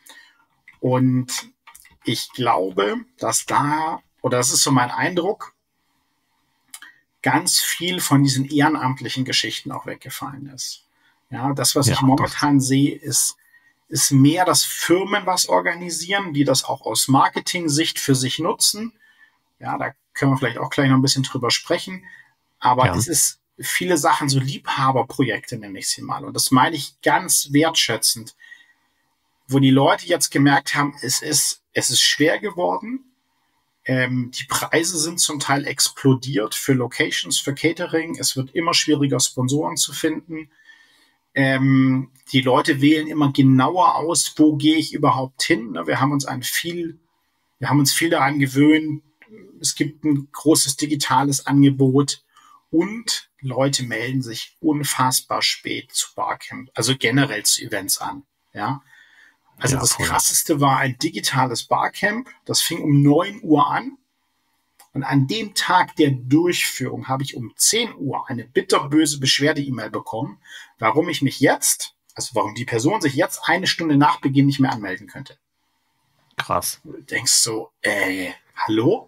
Und ich glaube, dass das ist so mein Eindruck, ganz viel von diesen ehrenamtlichen Geschichten auch weggefallen ist. Ja, das, was Ja, ich momentan sehe, ist mehr, dass Firmen was organisieren, die das auch aus Marketing-Sicht für sich nutzen. Ja, da können wir vielleicht auch gleich noch ein bisschen drüber sprechen. Aber Ja. es ist viele Sachen, so Liebhaberprojekte nenne ich sie mal. Und das meine ich ganz wertschätzend, wo die Leute jetzt gemerkt haben, es ist schwer geworden. Die Preise sind zum Teil explodiert für Locations, für Catering. Es wird immer schwieriger, Sponsoren zu finden. Die Leute wählen immer genauer aus, wo gehe ich überhaupt hin. Wir haben uns viel daran gewöhnt. Es gibt ein großes digitales Angebot und Leute melden sich unfassbar spät zu Barcamp, also generell zu Events an. Ja, also Ja, das voll. Krasseste war ein digitales Barcamp. Das fing um 9 Uhr an. Und an dem Tag der Durchführung habe ich um 10 Uhr eine bitterböse Beschwerde-E-Mail bekommen, warum warum die Person sich jetzt eine Stunde nach Beginn nicht mehr anmelden könnte. Krass. Du denkst so, hallo?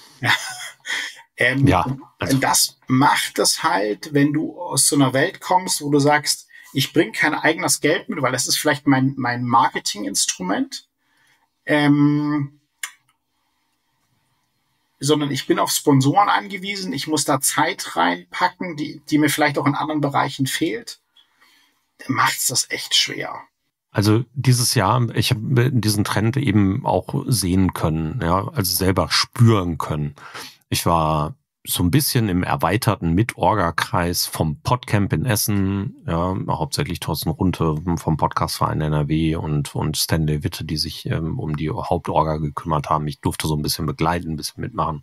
Ja, also Das macht es halt, wenn du aus so einer Welt kommst, wo du sagst, ich bringe kein eigenes Geld mit, weil das ist vielleicht mein Marketinginstrument. Sondern ich bin auf Sponsoren angewiesen. Ich muss da Zeit reinpacken, die mir vielleicht auch in anderen Bereichen fehlt. Macht's das echt schwer. Also dieses Jahr, ich habe diesen Trend eben auch sehen können, ja, also selber spüren können. Ich war so ein bisschen im erweiterten Mit-Orga-Kreis vom Podcamp in Essen, ja, hauptsächlich Thorsten Runte vom Podcastverein NRW und Stanley Witte, die sich um die Hauptorga gekümmert haben. Ich durfte so ein bisschen begleiten, ein bisschen mitmachen.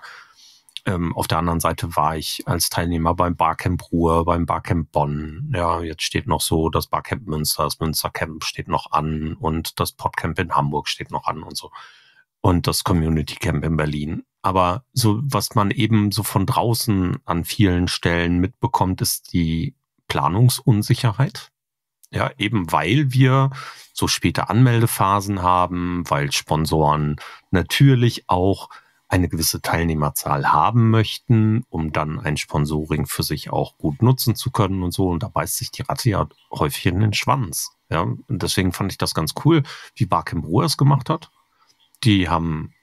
Auf der anderen Seite war ich als Teilnehmer beim Barcamp Ruhr, beim Barcamp Bonn. Ja, jetzt steht noch so das Barcamp Münster, das Münstercamp steht noch an und das Podcamp in Hamburg steht noch an und so. Und das Community Camp in Berlin. Aber so, was man eben so von draußen an vielen Stellen mitbekommt, ist die Planungsunsicherheit. Ja, eben weil wir so späte Anmeldephasen haben, weil Sponsoren natürlich auch eine gewisse Teilnehmerzahl haben möchten, um dann ein Sponsoring für sich auch gut nutzen zu können und so. Und da beißt sich die Ratte ja häufig in den Schwanz. Ja, und deswegen fand ich das ganz cool, wie Barcamp Ruhr es gemacht hat. Die haben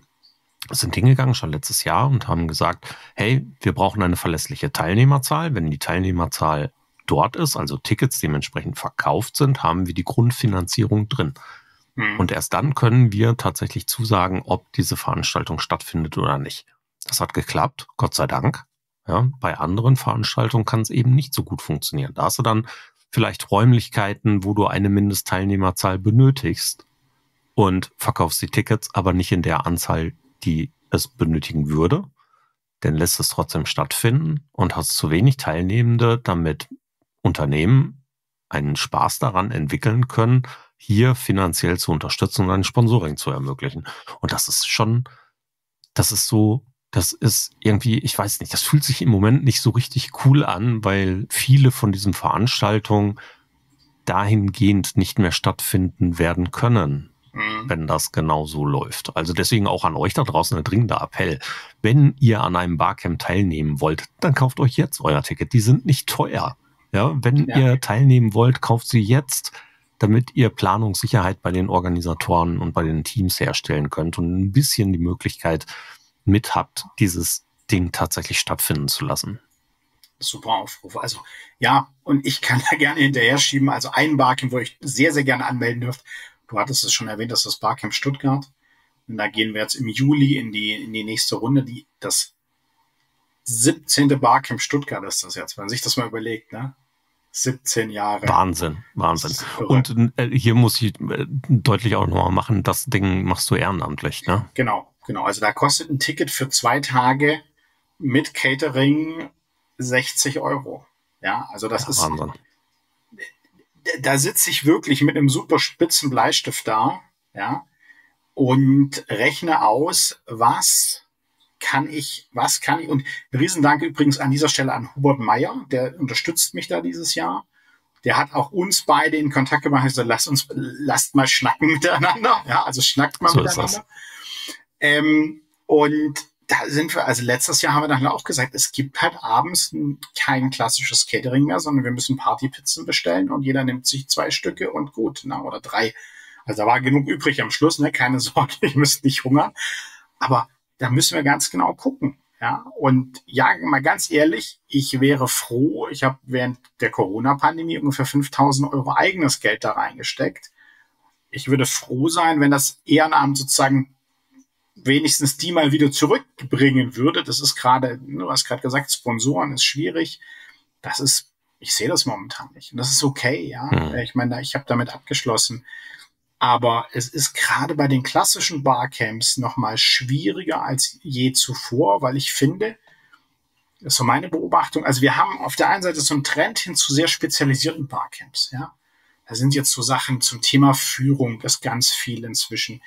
sind hingegangen schon letztes Jahr und haben gesagt, hey, wir brauchen eine verlässliche Teilnehmerzahl. Wenn die Teilnehmerzahl dort ist, also Tickets dementsprechend verkauft sind, haben wir die Grundfinanzierung drin. Und erst dann können wir tatsächlich zusagen, ob diese Veranstaltung stattfindet oder nicht. Das hat geklappt, Gott sei Dank. Ja, bei anderen Veranstaltungen kann es eben nicht so gut funktionieren. Da hast du dann vielleicht Räumlichkeiten, wo du eine Mindestteilnehmerzahl benötigst und verkaufst die Tickets, aber nicht in der Anzahl, die es benötigen würde. Dann lässt es trotzdem stattfinden und hast zu wenig Teilnehmende, damit Unternehmen einen Spaß daran entwickeln können, hier finanziell zu unterstützen und ein Sponsoring zu ermöglichen. Und das ist irgendwie, ich weiß nicht, das fühlt sich im Moment nicht so richtig cool an, weil viele von diesen Veranstaltungen dahingehend nicht mehr stattfinden werden können, wenn das genau so läuft. Also deswegen auch an euch da draußen ein dringender Appell. Wenn ihr an einem Barcamp teilnehmen wollt, dann kauft euch jetzt euer Ticket. Die sind nicht teuer. Ja, wenn ihr teilnehmen wollt, kauft sie jetzt, damit ihr Planungssicherheit bei den Organisatoren und bei den Teams herstellen könnt und ein bisschen die Möglichkeit mit habt, dieses Ding tatsächlich stattfinden zu lassen. Super Aufruf. Also ja, und ich kann da gerne hinterher schieben. Also ein Barcamp, wo ich sehr, sehr gerne anmelden dürft. Du hattest es schon erwähnt, das ist das Barcamp Stuttgart. Und da gehen wir jetzt im Juli in die nächste Runde. Das 17. Barcamp Stuttgart ist das jetzt, wenn man sich das mal überlegt, ne? 17 Jahre. Wahnsinn. Und hier muss ich deutlich auch nochmal machen, das Ding machst du ehrenamtlich, ne? Genau. Also da kostet ein Ticket für 2 Tage mit Catering 60 €. Ja, also das ist Wahnsinn. Da sitze ich wirklich mit einem super spitzen Bleistift da, ja, und rechne aus, was kann ich, und ein Riesendank übrigens an dieser Stelle an Hubert Meyer, der unterstützt mich da dieses Jahr. Der hat auch uns beide in Kontakt gemacht, also lasst mal schnacken miteinander, ja, also schnackt mal So miteinander. Und da sind wir, also letztes Jahr haben wir dann auch gesagt, es gibt halt abends kein klassisches Catering mehr, sondern wir müssen Partypizzen bestellen und jeder nimmt sich 2 Stücke und gut, oder 3. Also da war genug übrig am Schluss, ne? Keine Sorge, ihr müsst nicht hungern. Aber da müssen wir ganz genau gucken. Ja, und ja, mal ganz ehrlich, ich wäre froh, ich habe während der Corona-Pandemie ungefähr 5.000 Euro eigenes Geld da reingesteckt. Ich würde froh sein, wenn das Ehrenamt sozusagen wenigstens die mal wieder zurückbringen würde. Das ist gerade, du hast gerade gesagt, Sponsoren ist schwierig. Ich sehe das momentan nicht. Und das ist okay, ja. Ich meine, ich habe damit abgeschlossen. Aber es ist gerade bei den klassischen Barcamps noch mal schwieriger als je zuvor, weil ich finde, das ist so meine Beobachtung, also wir haben auf der einen Seite so einen Trend hin zu sehr spezialisierten Barcamps, ja. Da sind jetzt so Sachen zum Thema Führung, das ganz viel inzwischen.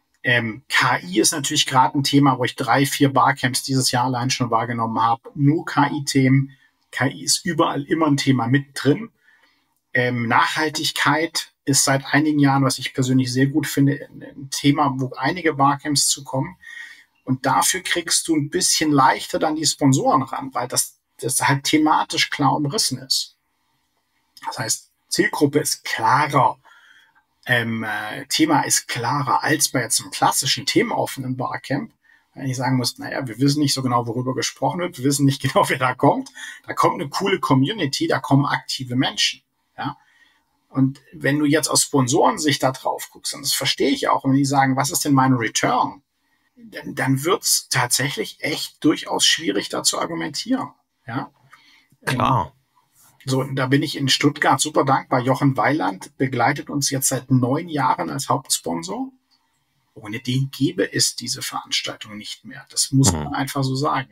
KI ist natürlich gerade ein Thema, wo ich 3, 4 Barcamps dieses Jahr allein schon wahrgenommen habe. Nur KI-Themen. KI ist überall immer ein Thema mit drin. Nachhaltigkeit ist seit einigen Jahren, was ich persönlich sehr gut finde, ein Thema, wo einige Barcamps zu kommen. Und dafür kriegst du ein bisschen leichter dann die Sponsoren ran, weil das halt thematisch klar umrissen ist. Das heißt, Zielgruppe ist klarer. Thema ist klarer als bei jetzt einem klassischen themenoffenen Barcamp. Wenn ich sagen muss, naja, wir wissen nicht so genau, worüber gesprochen wird, wir wissen nicht genau, wer da kommt. Da kommt eine coole Community, da kommen aktive Menschen. Ja? Und wenn du jetzt aus Sponsorensicht da drauf guckst, und das verstehe ich auch, wenn die sagen, was ist denn mein Return? Dann wird es tatsächlich echt durchaus schwierig, da zu argumentieren. Ja? Klar. So, da bin ich in Stuttgart super dankbar. Jochen Weiland begleitet uns jetzt seit 9 Jahren als Hauptsponsor. Ohne den gäbe es diese Veranstaltung nicht mehr. Das muss man einfach so sagen.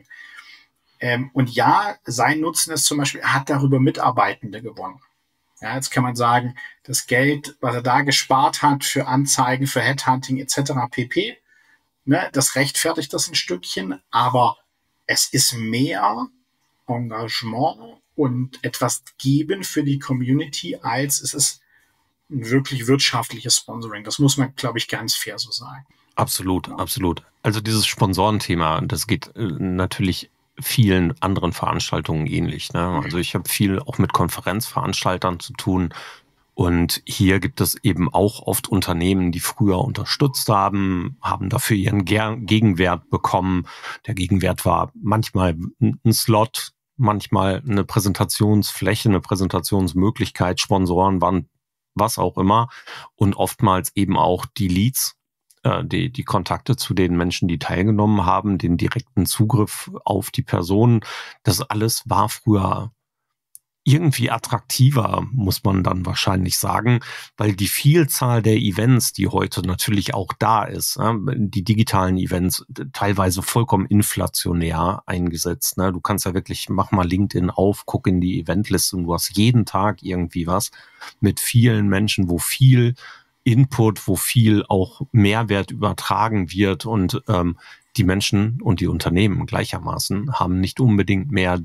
Und ja, sein Nutzen ist zum Beispiel, er hat darüber Mitarbeitende gewonnen. Ja, jetzt kann man sagen, das Geld, was er da gespart hat für Anzeigen, für Headhunting etc. pp., ne, das rechtfertigt das ein Stückchen, aber es ist mehr Engagement und etwas geben für die Community, als es ist ein wirklich wirtschaftliches Sponsoring. Das muss man, glaube ich, ganz fair so sagen. Absolut, absolut. Also dieses Sponsorenthema, das geht natürlich vielen anderen Veranstaltungen ähnlich. Ne? Also ich habe viel auch mit Konferenzveranstaltern zu tun. Und hier gibt es eben auch oft Unternehmen, die früher unterstützt haben dafür ihren Gegenwert bekommen. Der Gegenwert war manchmal ein Slot, manchmal eine Präsentationsfläche, eine Präsentationsmöglichkeit. Sponsoren waren was auch immer. Und oftmals eben auch die Leads, die Kontakte zu den Menschen, die teilgenommen haben, den direkten Zugriff auf die Person. Das alles war früher irgendwie attraktiver, muss man dann wahrscheinlich sagen, weil die Vielzahl der Events, die heute natürlich auch da ist, die digitalen Events, teilweise vollkommen inflationär eingesetzt. Du kannst ja wirklich, mach mal LinkedIn auf, guck in die Eventliste und du hast jeden Tag irgendwie was mit vielen Menschen, wo viel Input, wo viel auch Mehrwert übertragen wird und die Menschen und die Unternehmen gleichermaßen haben nicht unbedingt mehr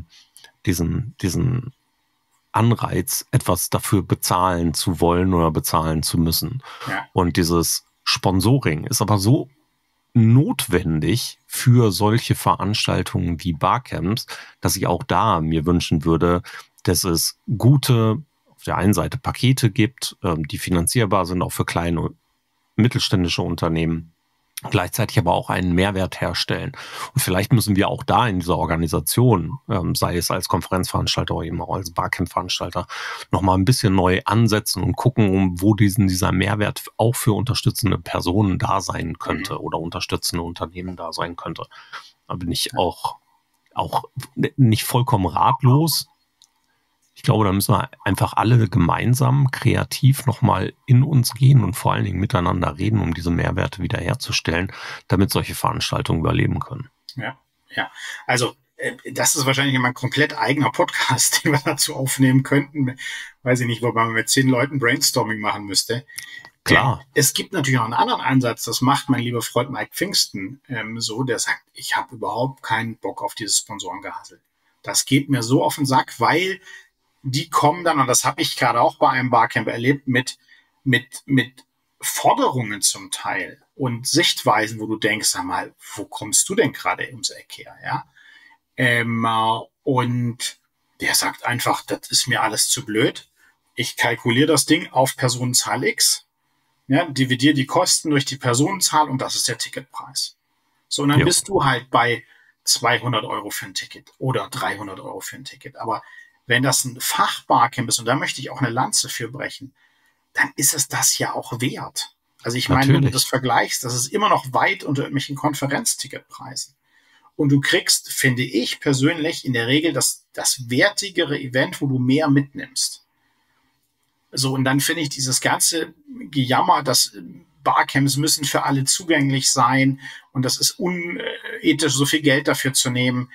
diesen Anreiz, etwas dafür bezahlen zu wollen oder bezahlen zu müssen. Ja. Und dieses Sponsoring ist aber so notwendig für solche Veranstaltungen wie Barcamps, dass ich auch da mir wünschen würde, dass es gute, auf der einen Seite Pakete gibt, die finanzierbar sind, auch für kleine und mittelständische Unternehmen, gleichzeitig aber auch einen Mehrwert herstellen. Und vielleicht müssen wir auch da in dieser Organisation, sei es als Konferenzveranstalter oder eben auch als Barcamp-Veranstalter, nochmal ein bisschen neu ansetzen und gucken, wo dieser Mehrwert auch für unterstützende Personen da sein könnte oder unterstützende Unternehmen da sein könnte. Da bin ich auch nicht vollkommen ratlos. Ich glaube, da müssen wir einfach alle gemeinsam kreativ nochmal in uns gehen und vor allen Dingen miteinander reden, um diese Mehrwerte wiederherzustellen, damit solche Veranstaltungen überleben können. Ja. Also das ist wahrscheinlich immer ein komplett eigener Podcast, den wir dazu aufnehmen könnten. Weiß ich nicht, wobei man mit 10 Leuten Brainstorming machen müsste. Klar. Es gibt natürlich auch einen anderen Ansatz, das macht mein lieber Freund Mike Pfingsten so, der sagt, ich habe überhaupt keinen Bock auf dieses Sponsorengehassel. Das geht mir so auf den Sack, weil die kommen dann, und das habe ich gerade auch bei einem Barcamp erlebt, mit Forderungen zum Teil und Sichtweisen, wo du denkst, sag mal, wo kommst du denn gerade ums Eck her, ja? Und der sagt einfach, das ist mir alles zu blöd. Ich kalkuliere das Ding auf Personenzahl X, ja, dividiere die Kosten durch die Personenzahl und das ist der Ticketpreis. So, und dann bist du halt bei 200 Euro für ein Ticket oder 300 Euro für ein Ticket. Aber wenn das ein Fachbarcamp ist, und da möchte ich auch eine Lanze für brechen, dann ist es das ja auch wert. Also ich meine, wenn du das vergleichst, das ist immer noch weit unter irgendwelchen Konferenzticketpreisen. Und du kriegst, finde ich persönlich, in der Regel das wertigere Event, wo du mehr mitnimmst. So, und dann finde ich dieses ganze Gejammer, dass Barcamps müssen für alle zugänglich sein und das ist unethisch, so viel Geld dafür zu nehmen.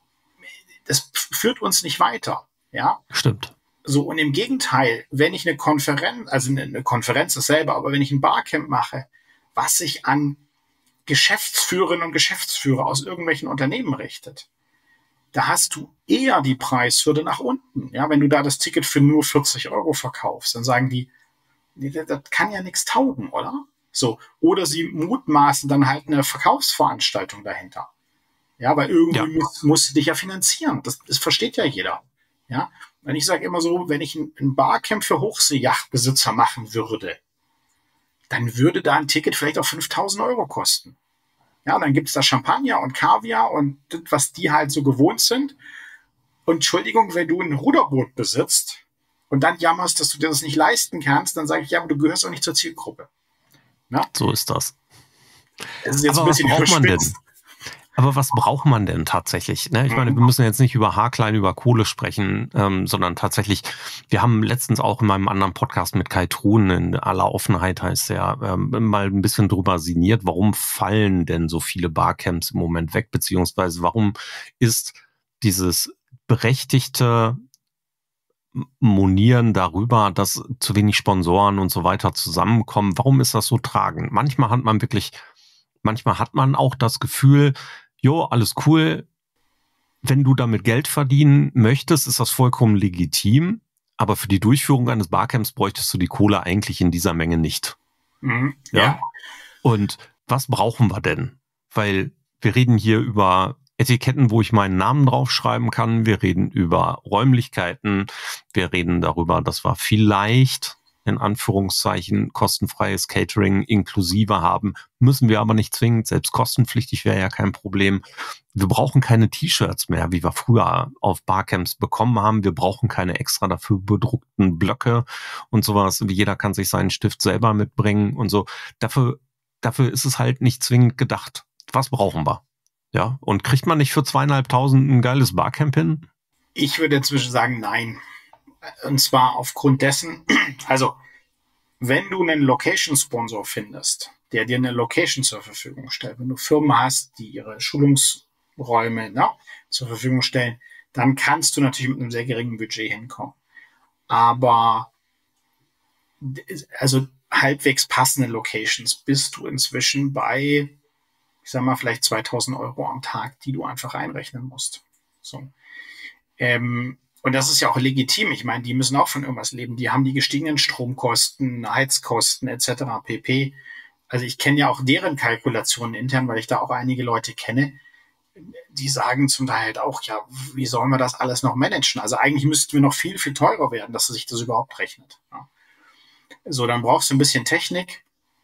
Das führt uns nicht weiter. Ja, stimmt. So, und im Gegenteil, wenn ich eine Konferenz, also eine Konferenz dasselbe, aber wenn ich ein Barcamp mache, was sich an Geschäftsführerinnen und Geschäftsführer aus irgendwelchen Unternehmen richtet, da hast du eher die Preishürde nach unten. Ja, wenn du da das Ticket für nur 40 Euro verkaufst, dann sagen die, das kann ja nichts taugen, oder? So, oder sie mutmaßen dann halt eine Verkaufsveranstaltung dahinter. Ja, weil irgendwie musst du dich ja finanzieren. Das versteht ja jeder. Ja, und ich sage immer so, wenn ich ein Barcamp für Hochseejachtbesitzer machen würde, dann würde da ein Ticket vielleicht auch 5.000 Euro kosten. Ja, und dann gibt es da Champagner und Kaviar und das, was die halt so gewohnt sind. Und Entschuldigung, wenn du ein Ruderboot besitzt und dann jammerst, dass du dir das nicht leisten kannst, dann sage ich, ja, aber du gehörst auch nicht zur Zielgruppe. Na? So ist das. Das ist jetzt ein bisschen überspitzt. Aber was braucht man denn tatsächlich? Ne? Ich meine, wir müssen jetzt nicht über Haarklein, über Kohle sprechen, sondern tatsächlich, wir haben letztens auch in meinem anderen Podcast mit Kai Truhn, in aller Offenheit heißt er, mal ein bisschen drüber sinniert, warum fallen denn so viele Barcamps im Moment weg, beziehungsweise warum ist dieses berechtigte Monieren darüber, dass zu wenig Sponsoren und so weiter zusammenkommen, warum ist das so tragend? Manchmal hat man auch das Gefühl, jo, alles cool, wenn du damit Geld verdienen möchtest, ist das vollkommen legitim, aber für die Durchführung eines Barcamps bräuchtest du die Kohle eigentlich in dieser Menge nicht. Ja. Und was brauchen wir denn? Weil wir reden hier über Etiketten, wo ich meinen Namen draufschreiben kann, wir reden über Räumlichkeiten, wir reden darüber, dass wir vielleicht in Anführungszeichen kostenfreies Catering inklusive haben, müssen wir aber nicht zwingend, selbst kostenpflichtig wäre ja kein Problem. Wir brauchen keine T-Shirts mehr, wie wir früher auf Barcamps bekommen haben. Wir brauchen keine extra dafür bedruckten Blöcke und sowas. Jeder kann sich seinen Stift selber mitbringen und so. Dafür ist es halt nicht zwingend gedacht. Was brauchen wir? Ja, und kriegt man nicht für 2.500 ein geiles Barcamp hin? Ich würde inzwischen sagen, nein. Und zwar aufgrund dessen, also wenn du einen Location-Sponsor findest, der dir eine Location zur Verfügung stellt, wenn du Firmen hast, die ihre Schulungsräume zur Verfügung stellen, dann kannst du natürlich mit einem sehr geringen Budget hinkommen. Aber also halbwegs passende Locations bist du inzwischen bei, ich sag mal, vielleicht 2.000 Euro am Tag, die du einfach einrechnen musst. So. Und das ist ja auch legitim. Ich meine, die müssen auch von irgendwas leben. Die haben die gestiegenen Stromkosten, Heizkosten etc. pp. Also ich kenne ja auch deren Kalkulationen intern, weil ich da auch einige Leute kenne. Die sagen zum Teil halt auch, ja, wie sollen wir das alles noch managen? Also eigentlich müssten wir noch viel, viel teurer werden, dass sich das überhaupt rechnet. Ja. So, dann brauchst du ein bisschen Technik.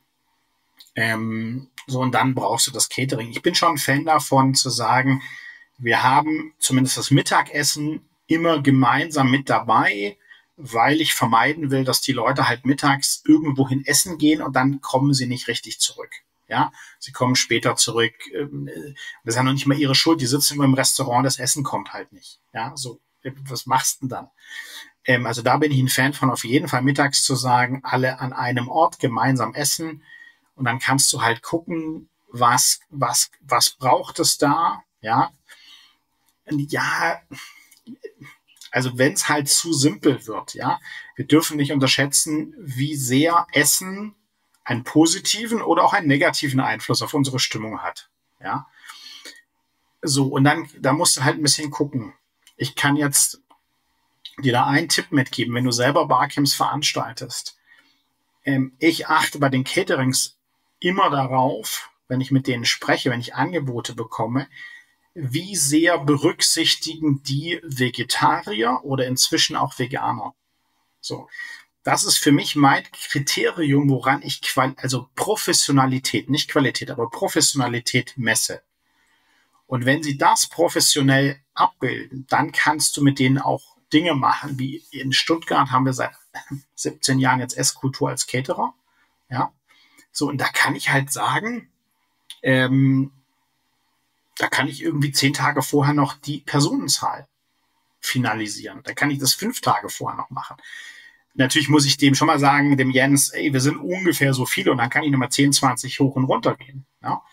So, und dann brauchst du das Catering. Ich bin schon ein Fan davon zu sagen, wir haben zumindest das Mittagessen immer gemeinsam mit dabei, weil ich vermeiden will, dass die Leute halt mittags irgendwohin essen gehen und dann kommen sie nicht richtig zurück. Ja, sie kommen später zurück. Das ist ja noch nicht mal ihre Schuld. Die sitzen immer im Restaurant, das Essen kommt halt nicht. Ja, so, was machst du denn dann? Also da bin ich ein Fan von, auf jeden Fall mittags zu sagen, alle an einem Ort gemeinsam essen und dann kannst du halt gucken, was braucht es da? Ja, also wenn es halt zu simpel wird, ja, wir dürfen nicht unterschätzen, wie sehr Essen einen positiven oder auch einen negativen Einfluss auf unsere Stimmung hat, ja. So, und dann, da musst du halt ein bisschen gucken. Ich kann jetzt dir da einen Tipp mitgeben, wenn du selber Barcamps veranstaltest. Ich achte bei den Caterings immer darauf, wenn ich mit denen spreche, wenn ich Angebote bekomme, wie sehr berücksichtigen die Vegetarier oder inzwischen auch Veganer. So, das ist für mich mein Kriterium, woran ich also Professionalität, nicht Qualität, aber Professionalität messe. Und wenn sie das professionell abbilden, dann kannst du mit denen auch Dinge machen, wie in Stuttgart haben wir seit 17 Jahren jetzt Esskultur als Caterer. Ja, so, und da kann ich halt sagen, da kann ich irgendwie 10 Tage vorher noch die Personenzahl finalisieren. Da kann ich das 5 Tage vorher noch machen. Natürlich muss ich dem schon mal sagen, dem Jens, ey, wir sind ungefähr so viele und dann kann ich nochmal 10, 20 hoch und runter gehen. Ja?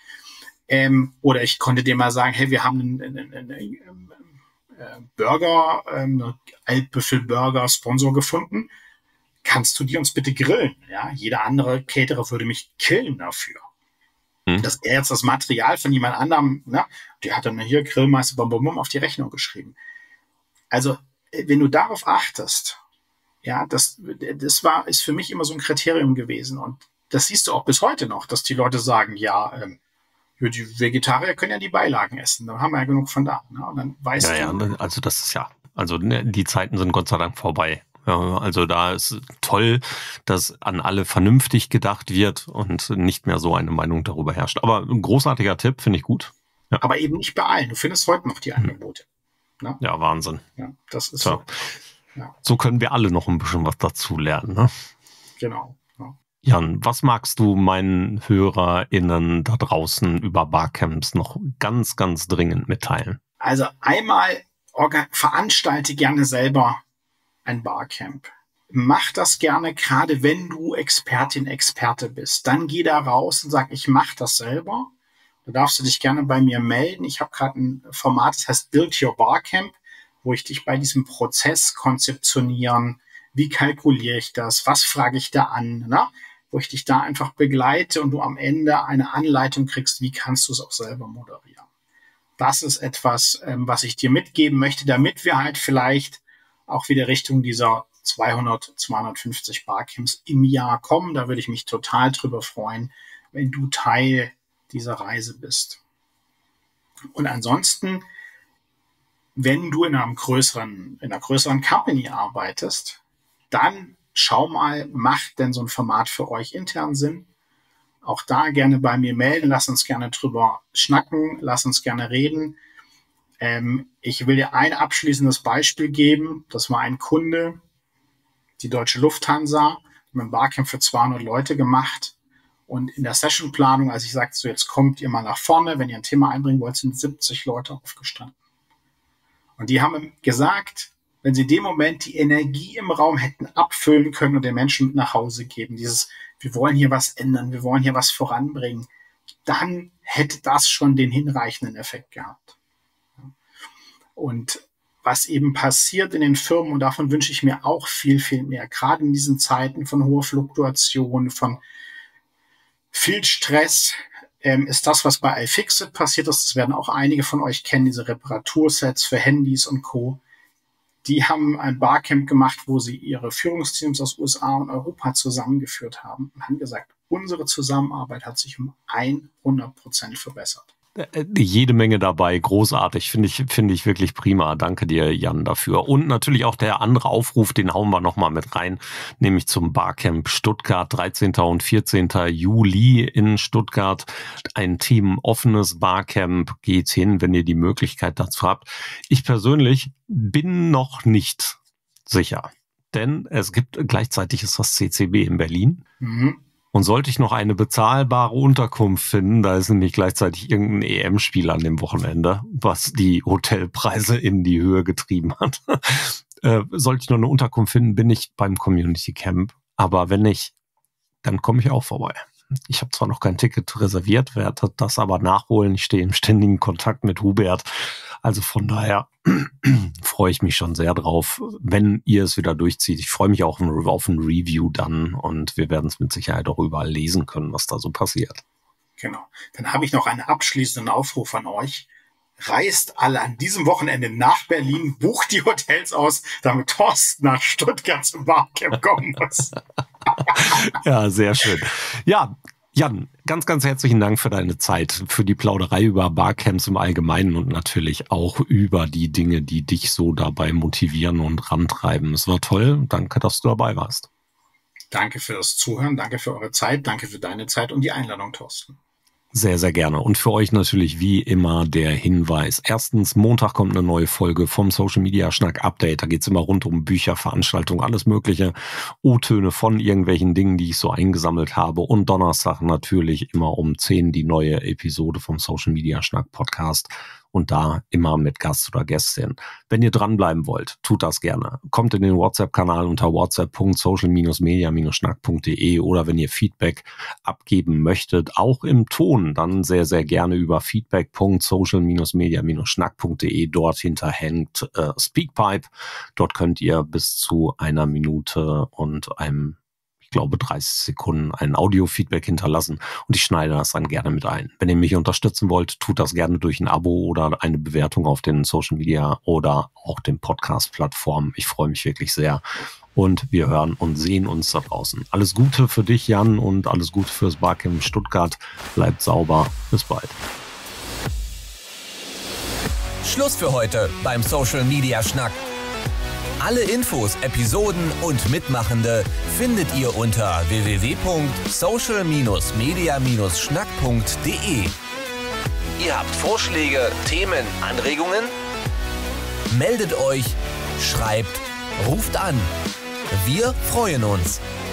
Oder ich konnte dem mal sagen, hey, wir haben einen Burger, Altbüffel-Burger-Sponsor gefunden. Kannst du die uns bitte grillen? Ja? Jeder andere Caterer würde mich killen dafür. Dass er jetzt das Material von jemand anderem, ne, die hat dann hier Grillmeister bum, bum, bum auf die Rechnung geschrieben. Also, wenn du darauf achtest, ja, ist für mich immer so ein Kriterium gewesen. Und das siehst du auch bis heute noch, dass die Leute sagen, ja, die Vegetarier können ja die Beilagen essen. Da haben wir ja genug von da. Ne? Und dann weißt du. Ja, also das ist also die Zeiten sind Gott sei Dank vorbei. Ja, also da ist toll, dass an alle vernünftig gedacht wird und nicht mehr so eine Meinung darüber herrscht. Aber ein großartiger Tipp, finde ich gut. Ja. Aber eben nicht bei allen. Du findest heute noch die Angebote. Ne? Ja, Wahnsinn. Ja, das ist so. Ja. So können wir alle noch ein bisschen was dazu lernen. Ne? Genau. Ja. Jan, was magst du meinen HörerInnen da draußen über Barcamps noch ganz, ganz dringend mitteilen? Also einmal veranstalte gerne selber ein Barcamp. Mach das gerne, gerade wenn du Expertin, Experte bist. Dann geh da raus und sag, ich mache das selber. Da darfst du dich gerne bei mir melden. Ich habe gerade ein Format, das heißt Build Your Barcamp, wo ich dich bei diesem Prozess konzeptionieren, wie kalkuliere ich das, was frage ich da an, ne? Wo ich dich da einfach begleite und du am Ende eine Anleitung kriegst, wie kannst du es auch selber moderieren. Das ist etwas, was ich dir mitgeben möchte, damit wir halt vielleicht auch wieder Richtung dieser 200, 250 Barcamps im Jahr kommen. Da würde ich mich total drüber freuen, wenn du Teil dieser Reise bist. Und ansonsten, wenn du in einer größeren Company arbeitest, dann schau mal, macht denn so ein Format für euch intern Sinn? Auch da gerne bei mir melden, lass uns gerne drüber schnacken, lass uns gerne reden. Ich will dir ein abschließendes Beispiel geben. Das war ein Kunde, die Deutsche Lufthansa, mit einem Barcamp für 200 Leute gemacht. Und in der Sessionplanung, als ich sagte, so jetzt kommt ihr mal nach vorne, wenn ihr ein Thema einbringen wollt, sind 70 Leute aufgestanden. Und die haben gesagt, wenn sie in dem Moment die Energie im Raum hätten abfüllen können und den Menschen mit nach Hause geben, wir wollen hier was ändern, wir wollen hier was voranbringen, dann hätte das schon den hinreichenden Effekt gehabt. Und was eben passiert in den Firmen, und davon wünsche ich mir auch viel, viel mehr, gerade in diesen Zeiten von hoher Fluktuation, von viel Stress, ist das, was bei iFixit passiert ist. Das werden auch einige von euch kennen, diese Reparatursets für Handys und Co. Die haben ein Barcamp gemacht, wo sie ihre Führungsteams aus USA und Europa zusammengeführt haben und haben gesagt, unsere Zusammenarbeit hat sich um 100% verbessert. Jede Menge dabei, großartig, finde ich wirklich prima. Danke dir, Jan, dafür. Und natürlich auch der andere Aufruf, den hauen wir nochmal mit rein, nämlich zum Barcamp Stuttgart, 13. und 14. Juli in Stuttgart. Ein themenoffenes Barcamp, geht hin, wenn ihr die Möglichkeit dazu habt. Ich persönlich bin noch nicht sicher, denn es gibt gleichzeitig ist das CCB in Berlin. Mhm. Und sollte ich noch eine bezahlbare Unterkunft finden, da ist nämlich gleichzeitig irgendein EM-Spiel an dem Wochenende, was die Hotelpreise in die Höhe getrieben hat. Sollte ich noch eine Unterkunft finden, bin ich beim Community Camp. Aber wenn nicht, dann komme ich auch vorbei. Ich habe zwar noch kein Ticket reserviert, werde das aber nachholen. Ich stehe im ständigen Kontakt mit Hubert. Also von daher freue ich mich schon sehr drauf, wenn ihr es wieder durchzieht. Ich freue mich auch auf ein Review dann und wir werden es mit Sicherheit auch überall lesen können, was da so passiert. Genau. Dann habe ich noch einen abschließenden Aufruf an euch. Reist alle an diesem Wochenende nach Berlin, bucht die Hotels aus, damit Thorsten nach Stuttgart zum Barcamp kommen muss. Ja, sehr schön. Ja, Jan, ganz, ganz herzlichen Dank für deine Zeit, für die Plauderei über Barcamps im Allgemeinen und natürlich auch über die Dinge, die dich so dabei motivieren und rantreiben. Es war toll. Danke, dass du dabei warst. Danke für das Zuhören, danke für eure Zeit, danke für deine Zeit und die Einladung, Thorsten. Sehr, sehr gerne. Und für euch natürlich wie immer der Hinweis. Erstens, Montag kommt eine neue Folge vom Social Media Schnack Update. Da geht's immer rund um Bücher, Veranstaltungen, alles mögliche. O-Töne von irgendwelchen Dingen, die ich so eingesammelt habe. Und Donnerstag natürlich immer um 10 die neue Episode vom Social Media Schnack Podcast. Und da immer mit Gast oder Gästin. Wenn ihr dranbleiben wollt, tut das gerne. Kommt in den WhatsApp-Kanal unter whatsapp.social-media-schnack.de oder wenn ihr Feedback abgeben möchtet, auch im Ton, dann sehr, sehr gerne über feedback.social-media-schnack.de. Dort hinterhängt Speakpipe. Dort könnt ihr bis zu 1 Minute und einem, ich glaube 30 Sekunden ein Audio-Feedback hinterlassen und ich schneide das dann gerne mit ein. Wenn ihr mich unterstützen wollt, tut das gerne durch ein Abo oder eine Bewertung auf den Social Media oder auch den Podcast-Plattformen. Ich freue mich wirklich sehr und wir hören und sehen uns da draußen. Alles Gute für dich, Jan, und alles Gute fürs Barcamp Stuttgart. Bleibt sauber. Bis bald. Schluss für heute beim Social Media Schnack. Alle Infos, Episoden und Mitmachende findet ihr unter www.social-media-schnack.de. Ihr habt Vorschläge, Themen, Anregungen? Meldet euch, schreibt, ruft an. Wir freuen uns.